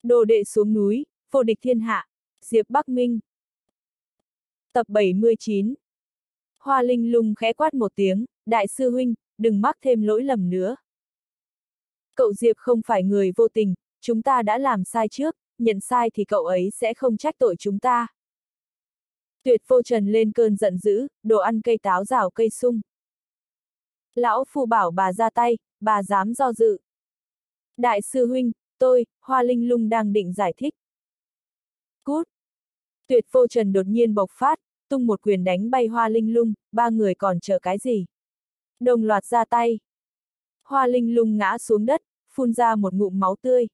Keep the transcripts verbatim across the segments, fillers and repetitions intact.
Đồ đệ xuống núi, vô địch thiên hạ. Diệp Bắc Minh. Tập bảy mươi chín. Hoa Linh Lung khẽ quát một tiếng, đại sư huynh, đừng mắc thêm lỗi lầm nữa. Cậu Diệp không phải người vô tình, chúng ta đã làm sai trước, nhận sai thì cậu ấy sẽ không trách tội chúng ta. Tuyệt Vô Trần lên cơn giận dữ, đồ ăn cây táo rào cây sung. Lão Phu bảo bà ra tay, bà dám do dự. Đại sư huynh, tôi, Hoa Linh Lung đang định giải thích. Cút! Tuyệt Vô Trần đột nhiên bộc phát, tung một quyền đánh bay Hoa Linh Lung, ba người còn chờ cái gì? Đồng loạt ra tay. Hoa Linh Lung ngã xuống đất, phun ra một ngụm máu tươi.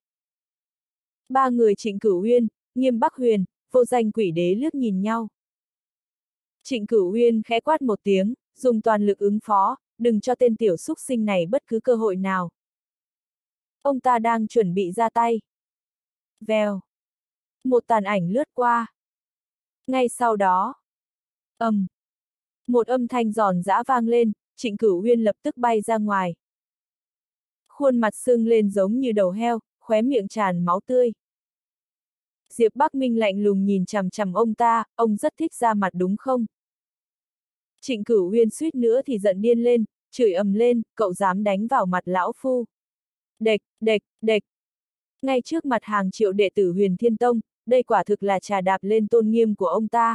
Ba người Trịnh Cửu Uyên, Nghiêm Bắc Huyền, Vô Danh Quỷ Đế liếc nhìn nhau. Trịnh Cửu Uyên khẽ quát một tiếng, dùng toàn lực ứng phó, đừng cho tên tiểu xúc sinh này bất cứ cơ hội nào. Ông ta đang chuẩn bị ra tay. Vèo. Một tàn ảnh lướt qua. Ngay sau đó. ầm. Um, một âm thanh giòn giã vang lên, Trịnh Cửu Uyên lập tức bay ra ngoài. Khuôn mặt sưng lên giống như đầu heo, khóe miệng tràn máu tươi. Diệp Bắc Minh lạnh lùng nhìn chằm chằm ông ta, ông rất thích ra mặt đúng không? Trịnh Cửu Uyên suýt nữa thì giận điên lên, chửi ầm lên, cậu dám đánh vào mặt lão phu. Đệch, đệch, đệch. Ngay trước mặt hàng triệu đệ tử Huyền Thiên Tông, đây quả thực là trà đạp lên tôn nghiêm của ông ta.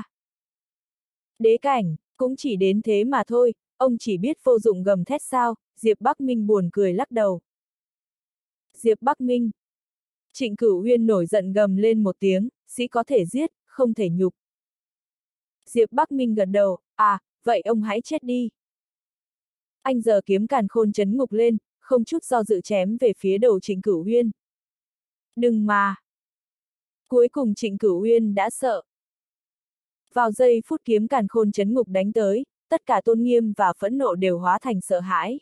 Đế cảnh, cũng chỉ đến thế mà thôi, ông chỉ biết vô dụng gầm thét sao, Diệp Bắc Minh buồn cười lắc đầu. Diệp Bắc Minh. Trịnh Cửu Uyên nổi giận gầm lên một tiếng, sĩ có thể giết, không thể nhục. Diệp Bắc Minh gật đầu, à, vậy ông hãy chết đi. Anh giơ kiếm càn khôn chấn ngục lên, không chút do dự chém về phía đầu Trịnh Cửu Uyên. Đừng mà. Cuối cùng Trịnh Cửu Uyên đã sợ. Vào giây phút kiếm càn khôn chấn ngục đánh tới, tất cả tôn nghiêm và phẫn nộ đều hóa thành sợ hãi.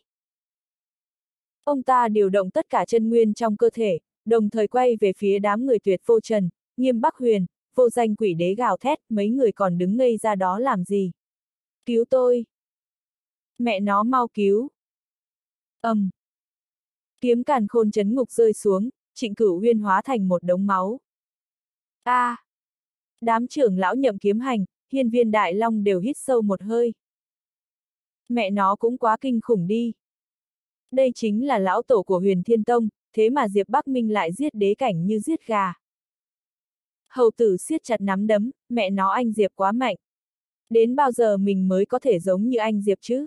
Ông ta điều động tất cả chân nguyên trong cơ thể, đồng thời quay về phía đám người Tuyệt Vô Trần, Nghiêm Bắc Huyền, Vô Danh Quỷ Đế gào thét, mấy người còn đứng ngây ra đó làm gì? Cứu tôi! Mẹ nó mau cứu! ầm. Um. Kiếm càn khôn chấn ngục rơi xuống, Trịnh Cửu Uyên hóa thành một đống máu. A! À. Đám trưởng lão Nhậm Kiếm Hành, Hiên Viên Đại Long đều hít sâu một hơi. Mẹ nó cũng quá kinh khủng đi. Đây chính là lão tổ của Huyền Thiên Tông, thế mà Diệp Bắc Minh lại giết đế cảnh như giết gà. Hầu tử siết chặt nắm đấm, mẹ nó anh Diệp quá mạnh. Đến bao giờ mình mới có thể giống như anh Diệp chứ?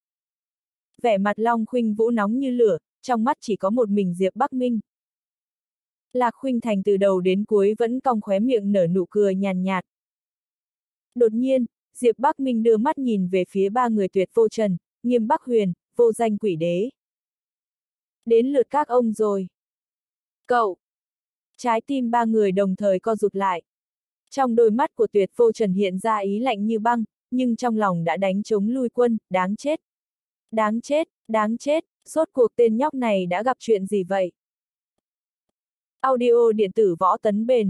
Vẻ mặt Long Khuynh Vũ nóng như lửa, trong mắt chỉ có một mình Diệp Bắc Minh. Lạc Khuynh Thành từ đầu đến cuối vẫn cong khóe miệng nở nụ cười nhàn nhạt. Đột nhiên, Diệp Bắc Minh đưa mắt nhìn về phía ba người Tuyệt Vô Trần, Nghiêm Bắc Huyền, Vô Danh Quỷ Đế. Đến lượt các ông rồi. Cậu! Trái tim ba người đồng thời co rụt lại. Trong đôi mắt của Tuyệt Vô Trần hiện ra ý lạnh như băng, nhưng trong lòng đã đánh trống lui quân, đáng chết. Đáng chết, đáng chết, rốt cuộc tên nhóc này đã gặp chuyện gì vậy? Audio điện tử Võ Tấn Bền.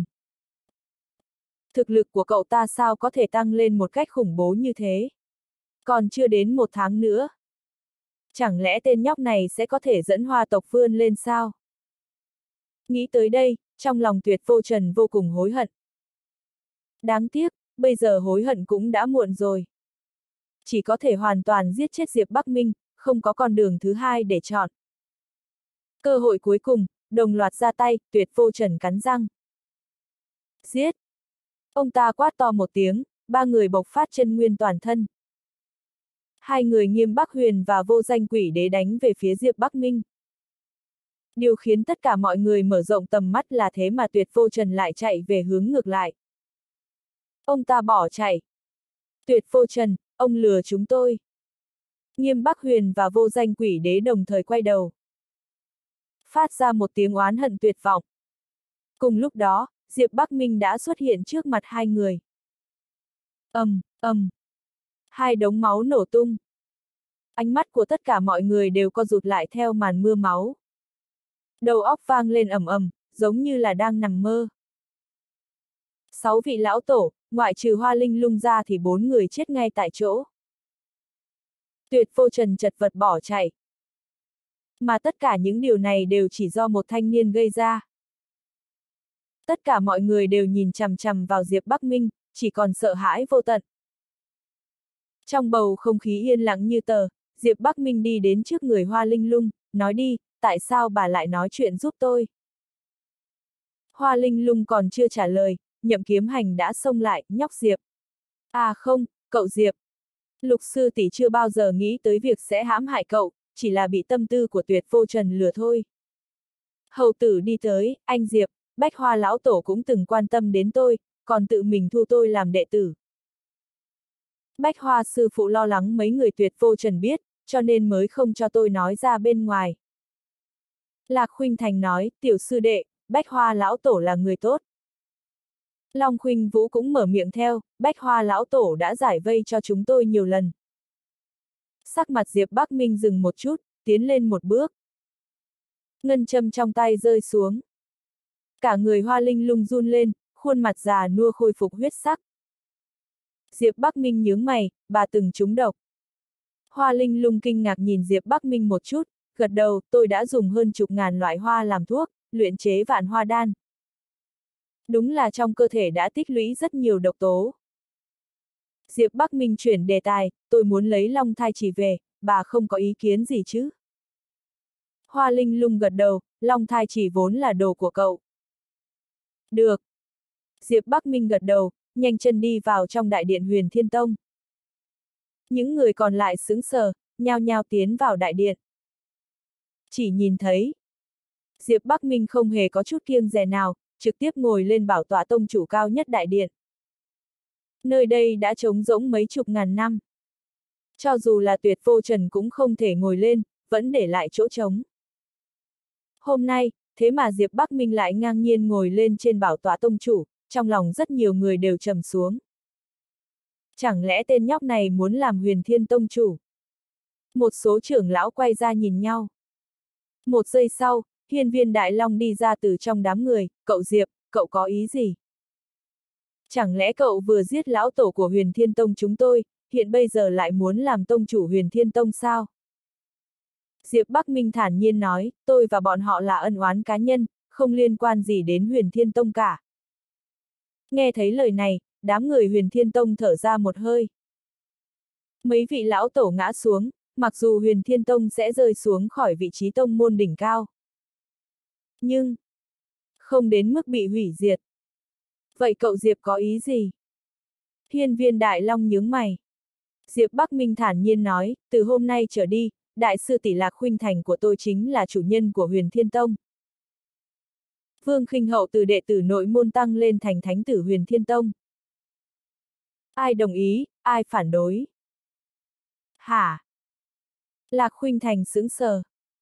Thực lực của cậu ta sao có thể tăng lên một cách khủng bố như thế? Còn chưa đến một tháng nữa. Chẳng lẽ tên nhóc này sẽ có thể dẫn Hoa tộc vươn lên sao? Nghĩ tới đây, trong lòng Tuyệt Vô Trần vô cùng hối hận. Đáng tiếc, bây giờ hối hận cũng đã muộn rồi. Chỉ có thể hoàn toàn giết chết Diệp Bắc Minh, không có con đường thứ hai để chọn. Cơ hội cuối cùng, đồng loạt ra tay, Tuyệt Vô Trần cắn răng. Giết! Ông ta quát to một tiếng, ba người bộc phát chân nguyên toàn thân. Hai người Nghiêm Bắc Huyền và Vô Danh Quỷ Đế đánh về phía Diệp Bắc Minh. Điều khiến tất cả mọi người mở rộng tầm mắt là thế mà Tuyệt Vô Trần lại chạy về hướng ngược lại. Ông ta bỏ chạy. Tuyệt Vô Trần, ông lừa chúng tôi. Nghiêm Bắc Huyền và Vô Danh Quỷ Đế đồng thời quay đầu. Phát ra một tiếng oán hận tuyệt vọng. Cùng lúc đó, Diệp Bắc Minh đã xuất hiện trước mặt hai người. ầm, um, ầm. Um. Hai đống máu nổ tung. Ánh mắt của tất cả mọi người đều co rụt lại theo màn mưa máu. Đầu óc vang lên ầm ầm, giống như là đang nằm mơ. Sáu vị lão tổ, ngoại trừ Hoa Linh Lung ra thì bốn người chết ngay tại chỗ. Tuyệt Vô Trần chật vật bỏ chạy. Mà tất cả những điều này đều chỉ do một thanh niên gây ra. Tất cả mọi người đều nhìn chằm chằm vào Diệp Bắc Minh, chỉ còn sợ hãi vô tận. Trong bầu không khí yên lặng như tờ, Diệp Bắc Minh đi đến trước người Hoa Linh Lung, nói đi, tại sao bà lại nói chuyện giúp tôi? Hoa Linh Lung còn chưa trả lời, Nhậm Kiếm Hành đã xông lại, nhóc Diệp. À không, cậu Diệp. Lục sư tỷ chưa bao giờ nghĩ tới việc sẽ hãm hại cậu, chỉ là bị tâm tư của Tuyệt Vô Trần lừa thôi. Hầu tử đi tới, anh Diệp, Bách Hoa lão tổ cũng từng quan tâm đến tôi, còn tự mình thu tôi làm đệ tử. Bách Hoa sư phụ lo lắng mấy người Tuyệt Vô Trần biết, cho nên mới không cho tôi nói ra bên ngoài. Lạc Khuynh Thành nói, tiểu sư đệ, Bách Hoa lão tổ là người tốt. Long Khuynh Vũ cũng mở miệng theo, Bách Hoa lão tổ đã giải vây cho chúng tôi nhiều lần. Sắc mặt Diệp Bắc Minh dừng một chút, tiến lên một bước. Ngân châm trong tay rơi xuống. Cả người Hoa Linh Lung run lên, khuôn mặt già nua khôi phục huyết sắc. Diệp Bắc Minh nhướng mày, bà từng trúng độc. Hoa Linh Lung kinh ngạc nhìn Diệp Bắc Minh một chút, gật đầu, tôi đã dùng hơn chục ngàn loại hoa làm thuốc, luyện chế vạn hoa đan. Đúng là trong cơ thể đã tích lũy rất nhiều độc tố. Diệp Bắc Minh chuyển đề tài, tôi muốn lấy long thai chỉ về, bà không có ý kiến gì chứ? Hoa Linh Lung gật đầu, long thai chỉ vốn là đồ của cậu. Được. Diệp Bắc Minh gật đầu, nhanh chân đi vào trong đại điện Huyền Thiên Tông. Những người còn lại sững sờ, nhao nhao tiến vào đại điện. Chỉ nhìn thấy, Diệp Bắc Minh không hề có chút kiêng dè nào, trực tiếp ngồi lên bảo tọa tông chủ cao nhất đại điện. Nơi đây đã trống rỗng mấy chục ngàn năm. Cho dù là Tuyệt Vô Trần cũng không thể ngồi lên, vẫn để lại chỗ trống. Hôm nay, thế mà Diệp Bắc Minh lại ngang nhiên ngồi lên trên bảo tọa tông chủ, trong lòng rất nhiều người đều trầm xuống. Chẳng lẽ tên nhóc này muốn làm Huyền Thiên Tông chủ? Một số trưởng lão quay ra nhìn nhau. Một giây sau, Hiên Viên Đại Long đi ra từ trong đám người, cậu Diệp, cậu có ý gì? Chẳng lẽ cậu vừa giết lão tổ của Huyền Thiên Tông chúng tôi, hiện bây giờ lại muốn làm tông chủ Huyền Thiên Tông sao? Diệp Bắc Minh thản nhiên nói, tôi và bọn họ là ân oán cá nhân, không liên quan gì đến Huyền Thiên Tông cả. Nghe thấy lời này, đám người Huyền Thiên Tông thở ra một hơi. Mấy vị lão tổ ngã xuống, mặc dù Huyền Thiên Tông sẽ rơi xuống khỏi vị trí tông môn đỉnh cao. Nhưng, không đến mức bị hủy diệt. Vậy cậu Diệp có ý gì? Hiên Viên Đại Long nhướng mày. Diệp Bắc Minh thản nhiên nói, từ hôm nay trở đi, đại sư tỷ Lạc Khuynh Thành của tôi chính là chủ nhân của Huyền Thiên Tông. Vương Khinh Hậu từ đệ tử nội môn tăng lên thành thánh tử Huyền Thiên Tông. Ai đồng ý, ai phản đối? Hả? Lạc Khuynh Thành sững sờ.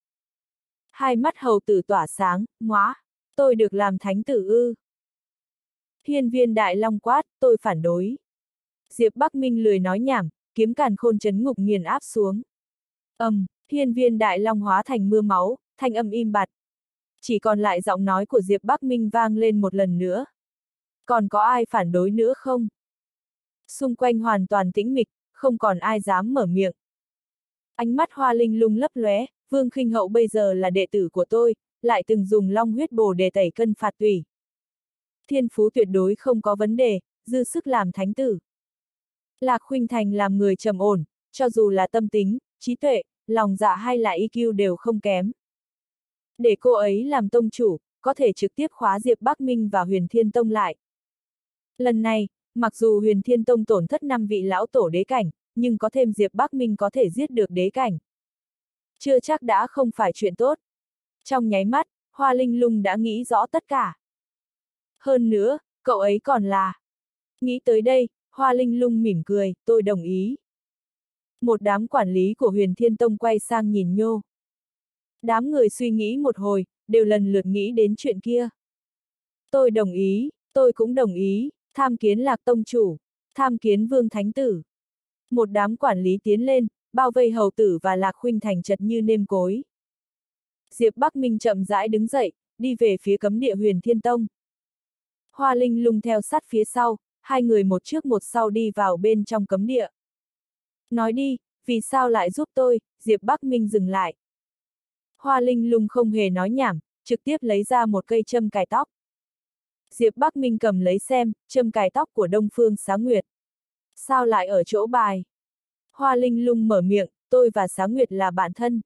Hai mắt hầu tử tỏa sáng, ngóa, tôi được làm thánh tử ư? Hiên Viên Đại Long quát, tôi phản đối. Diệp Bắc Minh lười nói nhảm, kiếm càn khôn chấn ngục nghiền áp xuống. Ầm, um, Hiên Viên Đại Long hóa thành mưa máu, thanh âm im bặt. Chỉ còn lại giọng nói của Diệp Bắc Minh vang lên một lần nữa. Còn có ai phản đối nữa không? Xung quanh hoàn toàn tĩnh mịch, không còn ai dám mở miệng. Ánh mắt Hoa Linh Lung lấp lóe, Vương Khinh Hậu bây giờ là đệ tử của tôi, lại từng dùng long huyết bồ để tẩy cân phạt tủy. Thiên phú tuyệt đối không có vấn đề, dư sức làm thánh tử. Lạc Khuynh Thành làm người trầm ổn, cho dù là tâm tính, trí tuệ, lòng dạ hay là i kiu đều không kém. Để cô ấy làm tông chủ, có thể trực tiếp khóa Diệp Bắc Minh và Huyền Thiên Tông lại. Lần này, mặc dù Huyền Thiên Tông tổn thất năm vị lão tổ đế cảnh, nhưng có thêm Diệp Bắc Minh có thể giết được đế cảnh. Chưa chắc đã không phải chuyện tốt. Trong nháy mắt, Hoa Linh Lung đã nghĩ rõ tất cả. Hơn nữa, cậu ấy còn là... Nghĩ tới đây, Hoa Linh Lung mỉm cười, tôi đồng ý. Một đám quản lý của Huyền Thiên Tông quay sang nhìn Nhô. Đám người suy nghĩ một hồi, đều lần lượt nghĩ đến chuyện kia. Tôi đồng ý, tôi cũng đồng ý, tham kiến Lạc Tông chủ, tham kiến Vương Thánh Tử. Một đám quản lý tiến lên, bao vây hầu tử và Lạc Khuynh Thành chật như nêm cối. Diệp Bắc Minh chậm rãi đứng dậy, đi về phía cấm địa Huyền Thiên Tông. Hoa Linh Lung theo sát phía sau, hai người một trước một sau đi vào bên trong cấm địa. Nói đi, vì sao lại giúp tôi? Diệp Bắc Minh dừng lại. Hoa Linh Lung không hề nói nhảm, trực tiếp lấy ra một cây châm cài tóc. Diệp Bắc Minh cầm lấy xem, châm cài tóc của Đông Phương Xá Nguyệt. Sao lại ở chỗ bài? Hoa Linh Lung mở miệng, tôi và Xá Nguyệt là bạn thân.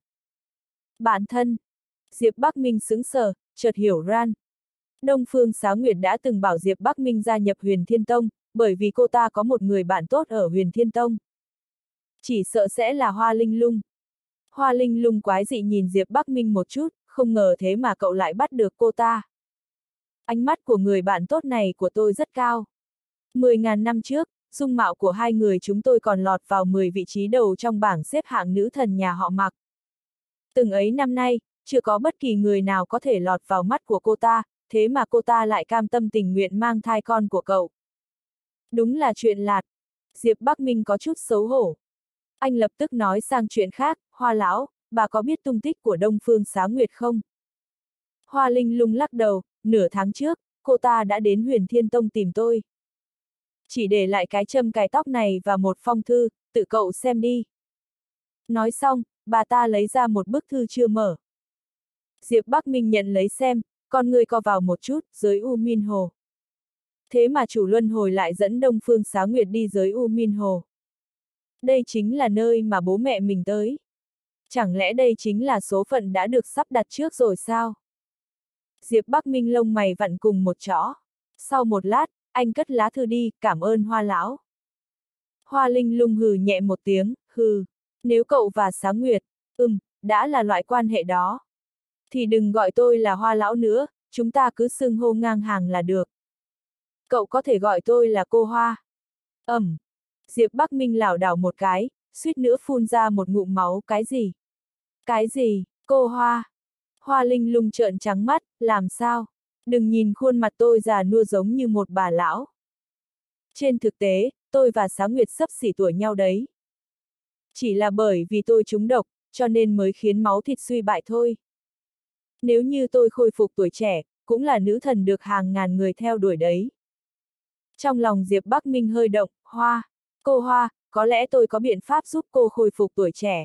Bạn thân? Diệp Bắc Minh sững sờ, chợt hiểu ran. Đông Phương Xá Nguyệt đã từng bảo Diệp Bắc Minh gia nhập Huyền Thiên Tông, bởi vì cô ta có một người bạn tốt ở Huyền Thiên Tông. Chỉ sợ sẽ là Hoa Linh Lung. Hoa Linh Lung quái dị nhìn Diệp Bắc Minh một chút, không ngờ thế mà cậu lại bắt được cô ta. Ánh mắt của người bạn tốt này của tôi rất cao. Mười ngàn năm trước, dung mạo của hai người chúng tôi còn lọt vào mười vị trí đầu trong bảng xếp hạng nữ thần nhà họ Mạc. Từng ấy năm nay, chưa có bất kỳ người nào có thể lọt vào mắt của cô ta, thế mà cô ta lại cam tâm tình nguyện mang thai con của cậu. Đúng là chuyện lạt. Diệp Bắc Minh có chút xấu hổ. Anh lập tức nói sang chuyện khác, Hoa lão, bà có biết tung tích của Đông Phương Xá Nguyệt không? Hoa Linh Lung lắc đầu, nửa tháng trước, cô ta đã đến Huyền Thiên Tông tìm tôi. Chỉ để lại cái châm cài tóc này và một phong thư, tự cậu xem đi. Nói xong, bà ta lấy ra một bức thư chưa mở. Diệp Bắc Minh nhận lấy xem, con người co vào một chút, giới U Minh Hồ. Thế mà chủ luân hồi lại dẫn Đông Phương Xá Nguyệt đi giới U Minh Hồ. Đây chính là nơi mà bố mẹ mình tới. Chẳng lẽ đây chính là số phận đã được sắp đặt trước rồi sao? Diệp Bắc Minh lông mày vặn cùng một chõ. Sau một lát, anh cất lá thư đi, cảm ơn Hoa lão. Hoa Linh Lung hừ nhẹ một tiếng, hừ. Nếu cậu và Xá Nguyệt, ừm, đã là loại quan hệ đó, thì đừng gọi tôi là Hoa lão nữa, chúng ta cứ xưng hô ngang hàng là được. Cậu có thể gọi tôi là cô Hoa. Ẩm. Diệp Bắc Minh lảo đảo một cái, suýt nữa phun ra một ngụm máu, cái gì? Cái gì, cô Hoa? Hoa Linh Lung trợn trắng mắt, làm sao? Đừng nhìn khuôn mặt tôi già nua giống như một bà lão. Trên thực tế, tôi và Xá Nguyệt xấp xỉ tuổi nhau đấy. Chỉ là bởi vì tôi trúng độc, cho nên mới khiến máu thịt suy bại thôi. Nếu như tôi khôi phục tuổi trẻ, cũng là nữ thần được hàng ngàn người theo đuổi đấy. Trong lòng Diệp Bắc Minh hơi động, Hoa, cô Hoa, có lẽ tôi có biện pháp giúp cô khôi phục tuổi trẻ.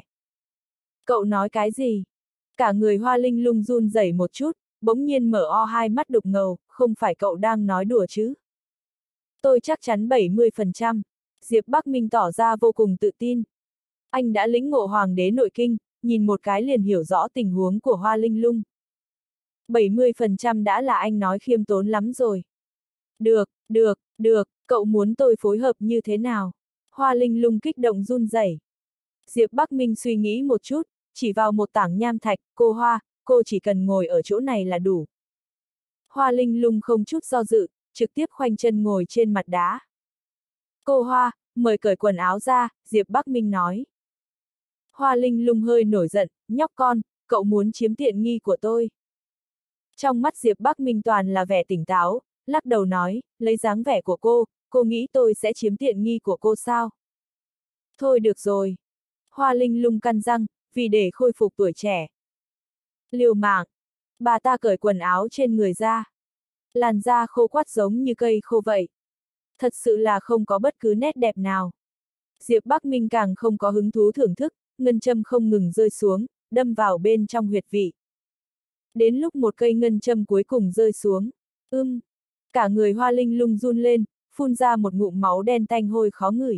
Cậu nói cái gì? Cả người Hoa Linh Lung run rẩy một chút, bỗng nhiên mở o hai mắt đục ngầu, không phải cậu đang nói đùa chứ? Tôi chắc chắn bảy mươi phần trăm. Diệp Bắc Minh tỏ ra vô cùng tự tin. Anh đã lĩnh ngộ Hoàng đế nội kinh, nhìn một cái liền hiểu rõ tình huống của Hoa Linh Lung. bảy mươi phần trăm đã là anh nói khiêm tốn lắm rồi. Được, được, được, cậu muốn tôi phối hợp như thế nào? Hoa Linh Lung kích động run rẩy. Diệp Bắc Minh suy nghĩ một chút, chỉ vào một tảng nham thạch, cô Hoa, cô chỉ cần ngồi ở chỗ này là đủ. Hoa Linh Lung không chút do dự, trực tiếp khoanh chân ngồi trên mặt đá. Cô Hoa, mời cởi quần áo ra, Diệp Bắc Minh nói. Hoa Linh Lung hơi nổi giận, nhóc con, cậu muốn chiếm tiện nghi của tôi. Trong mắt Diệp Bắc Minh toàn là vẻ tỉnh táo, lắc đầu nói, lấy dáng vẻ của cô, cô nghĩ tôi sẽ chiếm tiện nghi của cô sao? Thôi được rồi. Hoa Linh Lung căn răng, vì để khôi phục tuổi trẻ. Liều mạng. Bà ta cởi quần áo trên người ra. Làn da khô quắt giống như cây khô vậy. Thật sự là không có bất cứ nét đẹp nào. Diệp Bắc Minh càng không có hứng thú thưởng thức, ngân châm không ngừng rơi xuống, đâm vào bên trong huyệt vị. Đến lúc một cây ngân châm cuối cùng rơi xuống, ưm, cả người Hoa Linh Lung run lên, phun ra một ngụm máu đen tanh hôi khó ngửi.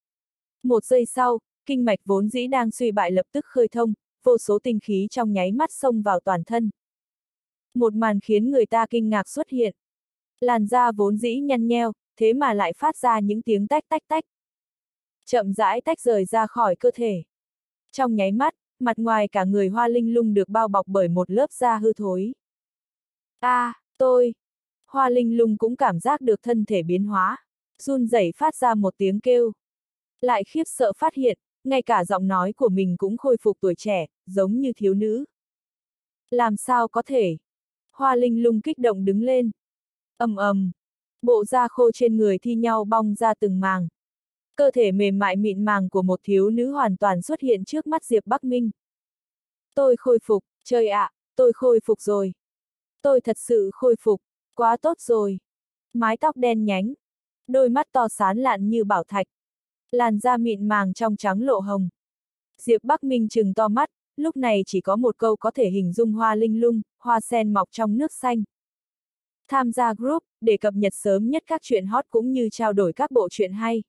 Một giây sau, kinh mạch vốn dĩ đang suy bại lập tức khơi thông, vô số tinh khí trong nháy mắt xông vào toàn thân. Một màn khiến người ta kinh ngạc xuất hiện. Làn da vốn dĩ nhăn nheo, thế mà lại phát ra những tiếng tách tách tách. Chậm rãi tách rời ra khỏi cơ thể. Trong nháy mắt, mặt ngoài cả người Hoa Linh Lung được bao bọc bởi một lớp da hư thối. A, à, tôi! Hoa Linh Lung cũng cảm giác được thân thể biến hóa, run rẩy phát ra một tiếng kêu. Lại khiếp sợ phát hiện, ngay cả giọng nói của mình cũng khôi phục tuổi trẻ, giống như thiếu nữ. Làm sao có thể? Hoa Linh Lung kích động đứng lên. Ầm ầm, bộ da khô trên người thi nhau bong ra từng màng. Cơ thể mềm mại mịn màng của một thiếu nữ hoàn toàn xuất hiện trước mắt Diệp Bắc Minh. Tôi khôi phục, trời ạ, à, tôi khôi phục rồi. Tôi thật sự khôi phục, quá tốt rồi. Mái tóc đen nhánh, đôi mắt to sáng lạn như bảo thạch. Làn da mịn màng trong trắng lộ hồng. Diệp Bắc Minh trừng to mắt, lúc này chỉ có một câu có thể hình dung Hoa Linh Lung, hoa sen mọc trong nước xanh. Tham gia group, để cập nhật sớm nhất các chuyện hot cũng như trao đổi các bộ truyện hay.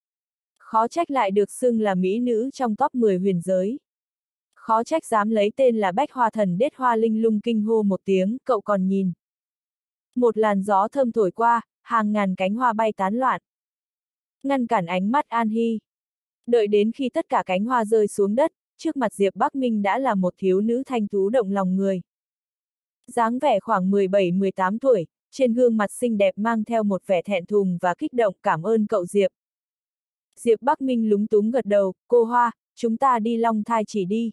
Khó trách lại được xưng là mỹ nữ trong top mười huyền giới. Khó trách dám lấy tên là Bách Hoa Thần Đết Hoa Linh Lung kinh hô một tiếng, cậu còn nhìn. Một làn gió thơm thổi qua, hàng ngàn cánh hoa bay tán loạn. Ngăn cản ánh mắt An Hy. Đợi đến khi tất cả cánh hoa rơi xuống đất, trước mặt Diệp Bắc Minh đã là một thiếu nữ thanh tú động lòng người. Dáng vẻ khoảng mười bảy mười tám tuổi, trên gương mặt xinh đẹp mang theo một vẻ thẹn thùng và kích động. Cảm ơn cậu Diệp. Diệp Bắc Minh lúng túng gật đầu, cô Hoa, chúng ta đi Long Thai Trì đi.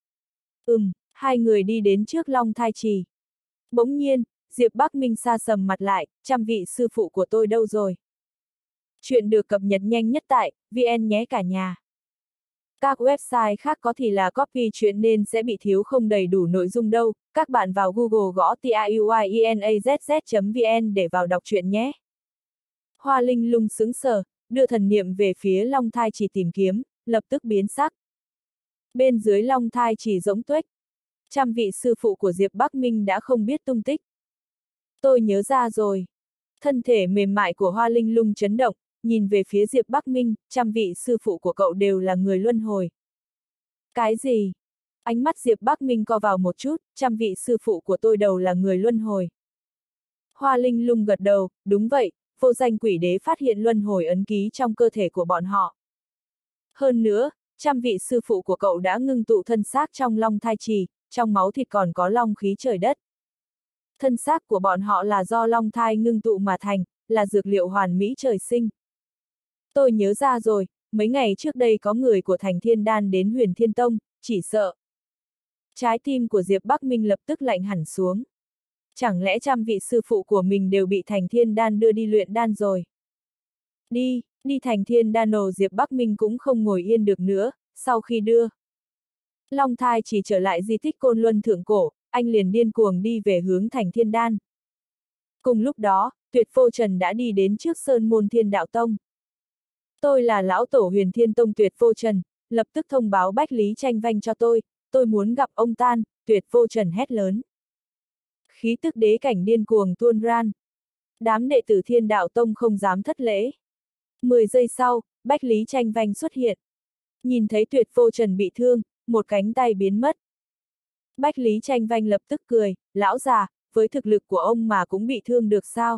Ừm, hai người đi đến trước Long Thai Trì. Bỗng nhiên, Diệp Bắc Minh sa sầm mặt lại, trăm vị sư phụ của tôi đâu rồi? Chuyện được cập nhật nhanh nhất tại vê en nhé cả nhà. Các website khác có thì là copy chuyện nên sẽ bị thiếu không đầy đủ nội dung đâu, các bạn vào Google gõ tiuyenazz chấm vn để vào đọc chuyện nhé. Hoa Linh Lung sững sờ, đưa thần niệm về phía Long Thai Trì tìm kiếm, lập tức biến sắc. Bên dưới Long Thai Trì rỗng tuếch, trăm vị sư phụ của Diệp Bắc Minh đã không biết tung tích. Tôi nhớ ra rồi. Thân thể mềm mại của Hoa Linh Lung chấn động, nhìn về phía Diệp Bắc Minh, trăm vị sư phụ của cậu đều là người luân hồi. Cái gì? Ánh mắt Diệp Bắc Minh co vào một chút, trăm vị sư phụ của tôi đều là người luân hồi. Hoa Linh Lung gật đầu, đúng vậy, vô danh quỷ đế phát hiện luân hồi ấn ký trong cơ thể của bọn họ. Hơn nữa, trăm vị sư phụ của cậu đã ngưng tụ thân xác trong Long Thai Trì, trong máu thịt còn có long khí trời đất. Thân xác của bọn họ là do long thai ngưng tụ mà thành, là dược liệu hoàn mỹ trời sinh. Tôi nhớ ra rồi, mấy ngày trước đây có người của Thành Thiên Đan đến Huyền Thiên Tông, chỉ sợ. Trái tim của Diệp Bắc Minh lập tức lạnh hẳn xuống. Chẳng lẽ trăm vị sư phụ của mình đều bị Thành Thiên Đan đưa đi luyện đan rồi? Đi, đi Thành Thiên Đan nổ Diệp Bắc Minh cũng không ngồi yên được nữa, sau khi đưa Long Thai chỉ trở lại di tích Côn Luân Thượng Cổ, anh liền điên cuồng đi về hướng Thành Thiên Đan. Cùng lúc đó, Tuyệt Vô Trần đã đi đến trước Sơn Môn Thiên Đạo Tông. Tôi là lão tổ Huyền Thiên Tông Tuyệt Vô Trần, lập tức thông báo Bách Lý Tranh Vanh cho tôi, tôi muốn gặp ông tan, Tuyệt Vô Trần hét lớn. Khí tức đế cảnh điên cuồng tuôn ran. Đám đệ tử Thiên Đạo Tông không dám thất lễ. Mười giây sau, Bách Lý Tranh Vanh xuất hiện. Nhìn thấy Tuyệt Vô Trần bị thương, một cánh tay biến mất. Bách Lý Tranh Vanh lập tức cười, lão già, với thực lực của ông mà cũng bị thương được sao?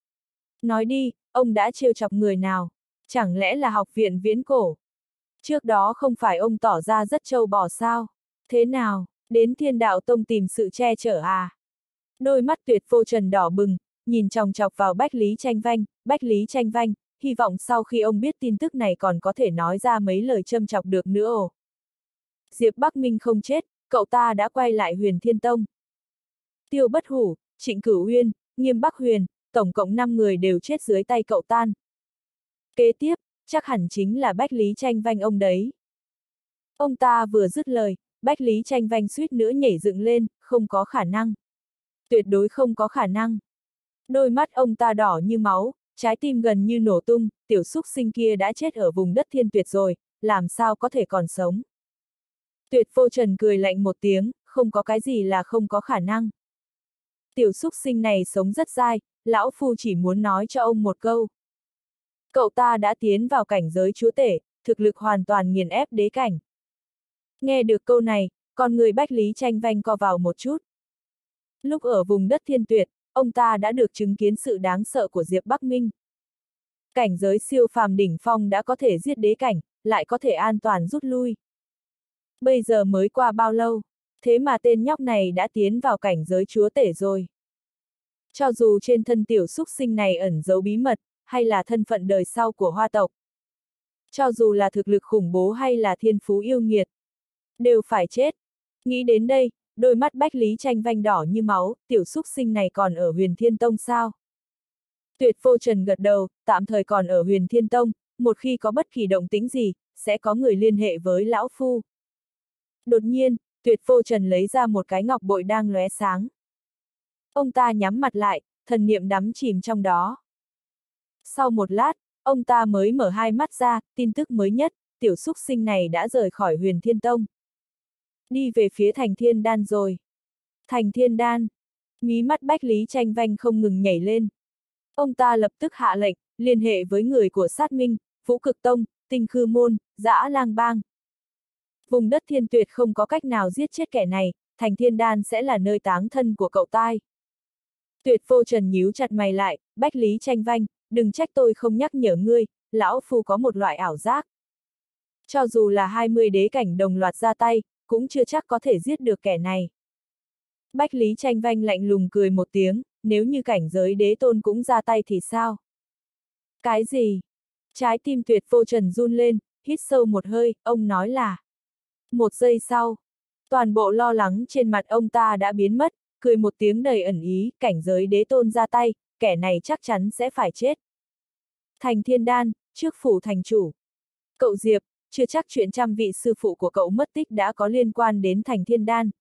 Nói đi, ông đã trêu chọc người nào? Chẳng lẽ là học viện viễn cổ? Trước đó không phải ông tỏ ra rất trâu bò sao? Thế nào, đến Thiên Đạo Tông tìm sự che chở à? Đôi mắt Tuyệt Vô Trần đỏ bừng, nhìn chòng chọc vào Bách Lý Tranh Vanh, Bách Lý Tranh Vanh, hy vọng sau khi ông biết tin tức này còn có thể nói ra mấy lời châm chọc được nữa ồ. Diệp Bắc Minh không chết, cậu ta đã quay lại Huyền Thiên Tông. Tiêu Bất Hủ, Trịnh Cửu Uyên, Nghiêm Bắc Huyền, tổng cộng năm người đều chết dưới tay cậu tan. Kế tiếp, chắc hẳn chính là Bách Lý Tranh Vanh ông đấy. Ông ta vừa dứt lời, Bách Lý Tranh Vanh suýt nữa nhảy dựng lên, không có khả năng. Tuyệt đối không có khả năng. Đôi mắt ông ta đỏ như máu, trái tim gần như nổ tung, tiểu xúc sinh kia đã chết ở vùng đất Thiên Tuyệt rồi, làm sao có thể còn sống. Tuyệt Vô Trần cười lạnh một tiếng, không có cái gì là không có khả năng. Tiểu xúc sinh này sống rất dai, lão phu chỉ muốn nói cho ông một câu. Cậu ta đã tiến vào cảnh giới chúa tể, thực lực hoàn toàn nghiền ép đế cảnh. Nghe được câu này, con người Bách Lý Tranh Vanh co vào một chút. Lúc ở vùng đất Thiên Tuyệt, ông ta đã được chứng kiến sự đáng sợ của Diệp Bắc Minh. Cảnh giới siêu phàm đỉnh phong đã có thể giết đế cảnh, lại có thể an toàn rút lui. Bây giờ mới qua bao lâu, thế mà tên nhóc này đã tiến vào cảnh giới chúa tể rồi. Cho dù trên thân tiểu xúc sinh này ẩn giấu bí mật, hay là thân phận đời sau của Hoa tộc. Cho dù là thực lực khủng bố hay là thiên phú yêu nghiệt, đều phải chết. Nghĩ đến đây, đôi mắt Bách Lý Tranh Vanh đỏ như máu, tiểu xúc sinh này còn ở Huyền Thiên Tông sao? Tuyệt Vô Trần gật đầu, tạm thời còn ở Huyền Thiên Tông, một khi có bất kỳ động tĩnh gì, sẽ có người liên hệ với lão phu. Đột nhiên, Tuyệt Vô Trần lấy ra một cái ngọc bội đang lóe sáng. Ông ta nhắm mặt lại, thần niệm đắm chìm trong đó. Sau một lát, ông ta mới mở hai mắt ra, tin tức mới nhất, tiểu xúc sinh này đã rời khỏi Huyền Thiên Tông. Đi về phía Thành Thiên Đan rồi. Thành Thiên Đan. Mí mắt Bách Lý Tranh Vanh không ngừng nhảy lên. Ông ta lập tức hạ lệnh, liên hệ với người của Sát Minh, Vũ Cực Tông, Tinh Khư Môn, Dã Lang Bang. Vùng đất Thiên Tuyệt không có cách nào giết chết kẻ này, Thành Thiên Đan sẽ là nơi táng thân của cậu tai. Tuyệt Vô Trần nhíu chặt mày lại, Bách Lý Tranh Vanh, đừng trách tôi không nhắc nhở ngươi, lão phu có một loại ảo giác. Cho dù là hai mươi đế cảnh đồng loạt ra tay, cũng chưa chắc có thể giết được kẻ này. Bách Lý Tranh Vanh lạnh lùng cười một tiếng, nếu như cảnh giới đế tôn cũng ra tay thì sao? Cái gì? Trái tim Tuyệt Vô Trần run lên, hít sâu một hơi, ông nói là. Một giây sau, toàn bộ lo lắng trên mặt ông ta đã biến mất, cười một tiếng đầy ẩn ý, cảnh giới đế tôn ra tay, kẻ này chắc chắn sẽ phải chết. Thành Thiên Đan, trước phủ thành chủ. Cậu Diệp, chưa chắc chuyện trăm vị sư phụ của cậu mất tích đã có liên quan đến Thành Thiên Đan.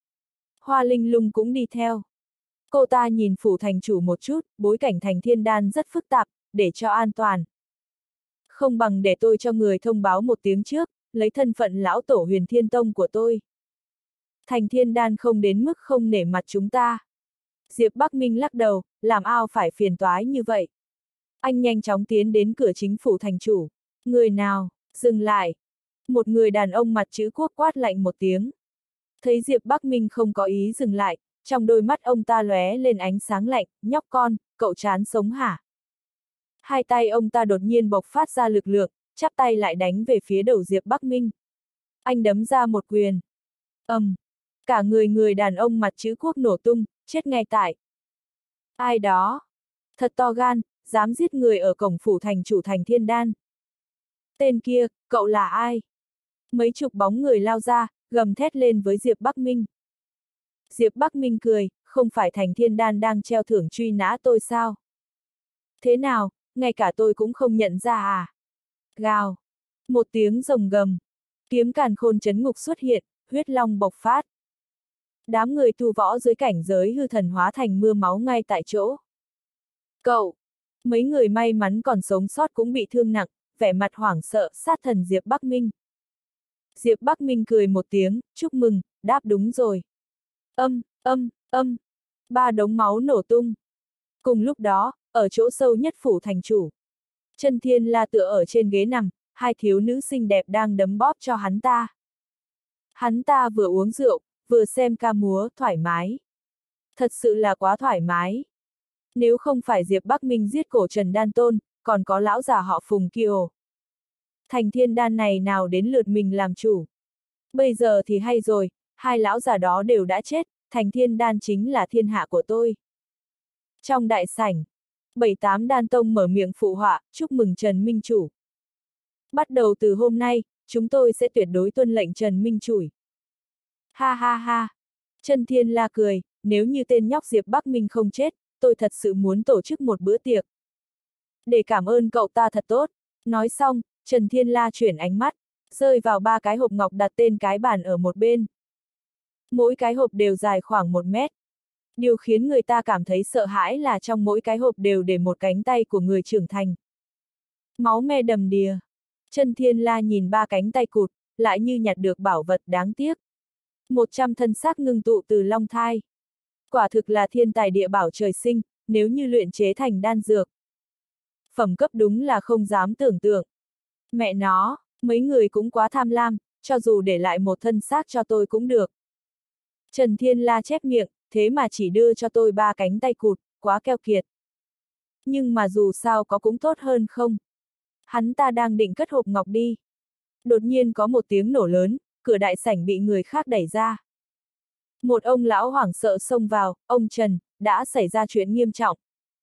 Hoa Linh Lung cũng đi theo. Cô ta nhìn phủ thành chủ một chút, bối cảnh Thành Thiên Đan rất phức tạp, để cho an toàn. Không bằng để tôi cho người thông báo một tiếng trước, lấy thân phận lão tổ Huyền Thiên Tông của tôi. Thành Thiên Đan không đến mức không nể mặt chúng ta. Diệp Bắc Minh lắc đầu, làm ao phải phiền toái như vậy. Anh nhanh chóng tiến đến cửa chính phủ thành chủ. Người nào, dừng lại. Một người đàn ông mặt chữ quốc quát lạnh một tiếng. Thấy Diệp Bắc Minh không có ý dừng lại, trong đôi mắt ông ta lóe lên ánh sáng lạnh, nhóc con, cậu chán sống hả? Hai tay ông ta đột nhiên bộc phát ra lực lượng, chắp tay lại đánh về phía đầu Diệp Bắc Minh. Anh đấm ra một quyền. ầm, um, cả người người đàn ông mặt chữ quốc nổ tung, chết ngay tại. Ai đó? Thật to gan, dám giết người ở cổng phủ thành chủ Thành Thiên Đan. Tên kia, cậu là ai? Mấy chục bóng người lao ra, gầm thét lên với Diệp Bắc Minh. Diệp Bắc Minh cười, không phải Thành Thiên Đan đang treo thưởng truy nã tôi sao? Thế nào, ngay cả tôi cũng không nhận ra à? Gào. Một tiếng rồng gầm. Kiếm càn khôn chấn ngục xuất hiện, huyết long bộc phát. Đám người tu võ dưới cảnh giới hư thần hóa thành mưa máu ngay tại chỗ. Cậu! Mấy người may mắn còn sống sót cũng bị thương nặng, vẻ mặt hoảng sợ, sát thần Diệp Bắc Minh. Diệp Bắc Minh cười một tiếng, chúc mừng, đáp đúng rồi. Âm, âm, âm. Ba đống máu nổ tung. Cùng lúc đó, ở chỗ sâu nhất phủ thành chủ. Chân Thiên La tựa ở trên ghế nằm, hai thiếu nữ xinh đẹp đang đấm bóp cho hắn ta. Hắn ta vừa uống rượu, vừa xem ca múa, thoải mái. Thật sự là quá thoải mái. Nếu không phải Diệp Bắc Minh giết cổ Trần Đan Tôn, còn có lão già họ Phùng Kiều. Thành Thiên Đan này nào đến lượt mình làm chủ. Bây giờ thì hay rồi, hai lão già đó đều đã chết, Thành Thiên Đan chính là thiên hạ của tôi. Trong đại sảnh, bảy tám đan tông mở miệng phụ họa, chúc mừng Trần Minh Chủ. Bắt đầu từ hôm nay, chúng tôi sẽ tuyệt đối tuân lệnh Trần Minh Chủ. Ha ha ha. Chân Thiên La cười, nếu như tên nhóc Diệp Bắc Minh không chết, tôi thật sự muốn tổ chức một bữa tiệc. Để cảm ơn cậu ta thật tốt. Nói xong, Trần Thiên La chuyển ánh mắt, rơi vào ba cái hộp ngọc đặt tên cái bàn ở một bên. Mỗi cái hộp đều dài khoảng một mét. Điều khiến người ta cảm thấy sợ hãi là trong mỗi cái hộp đều để một cánh tay của người trưởng thành. Máu me đầm đìa. Chân Thiên La nhìn ba cánh tay cụt, lại như nhặt được bảo vật đáng tiếc. Một trăm thân xác ngưng tụ từ long thai. Quả thực là thiên tài địa bảo trời sinh, nếu như luyện chế thành đan dược. Phẩm cấp đúng là không dám tưởng tượng. Mẹ nó, mấy người cũng quá tham lam, cho dù để lại một thân xác cho tôi cũng được. Trần Thiên La chép miệng, thế mà chỉ đưa cho tôi ba cánh tay cụt, quá keo kiệt. Nhưng mà dù sao có cũng tốt hơn không? Hắn ta đang định cất hộp ngọc đi. Đột nhiên có một tiếng nổ lớn, cửa đại sảnh bị người khác đẩy ra. Một ông lão hoảng sợ xông vào, ông Trần, đã xảy ra chuyện nghiêm trọng.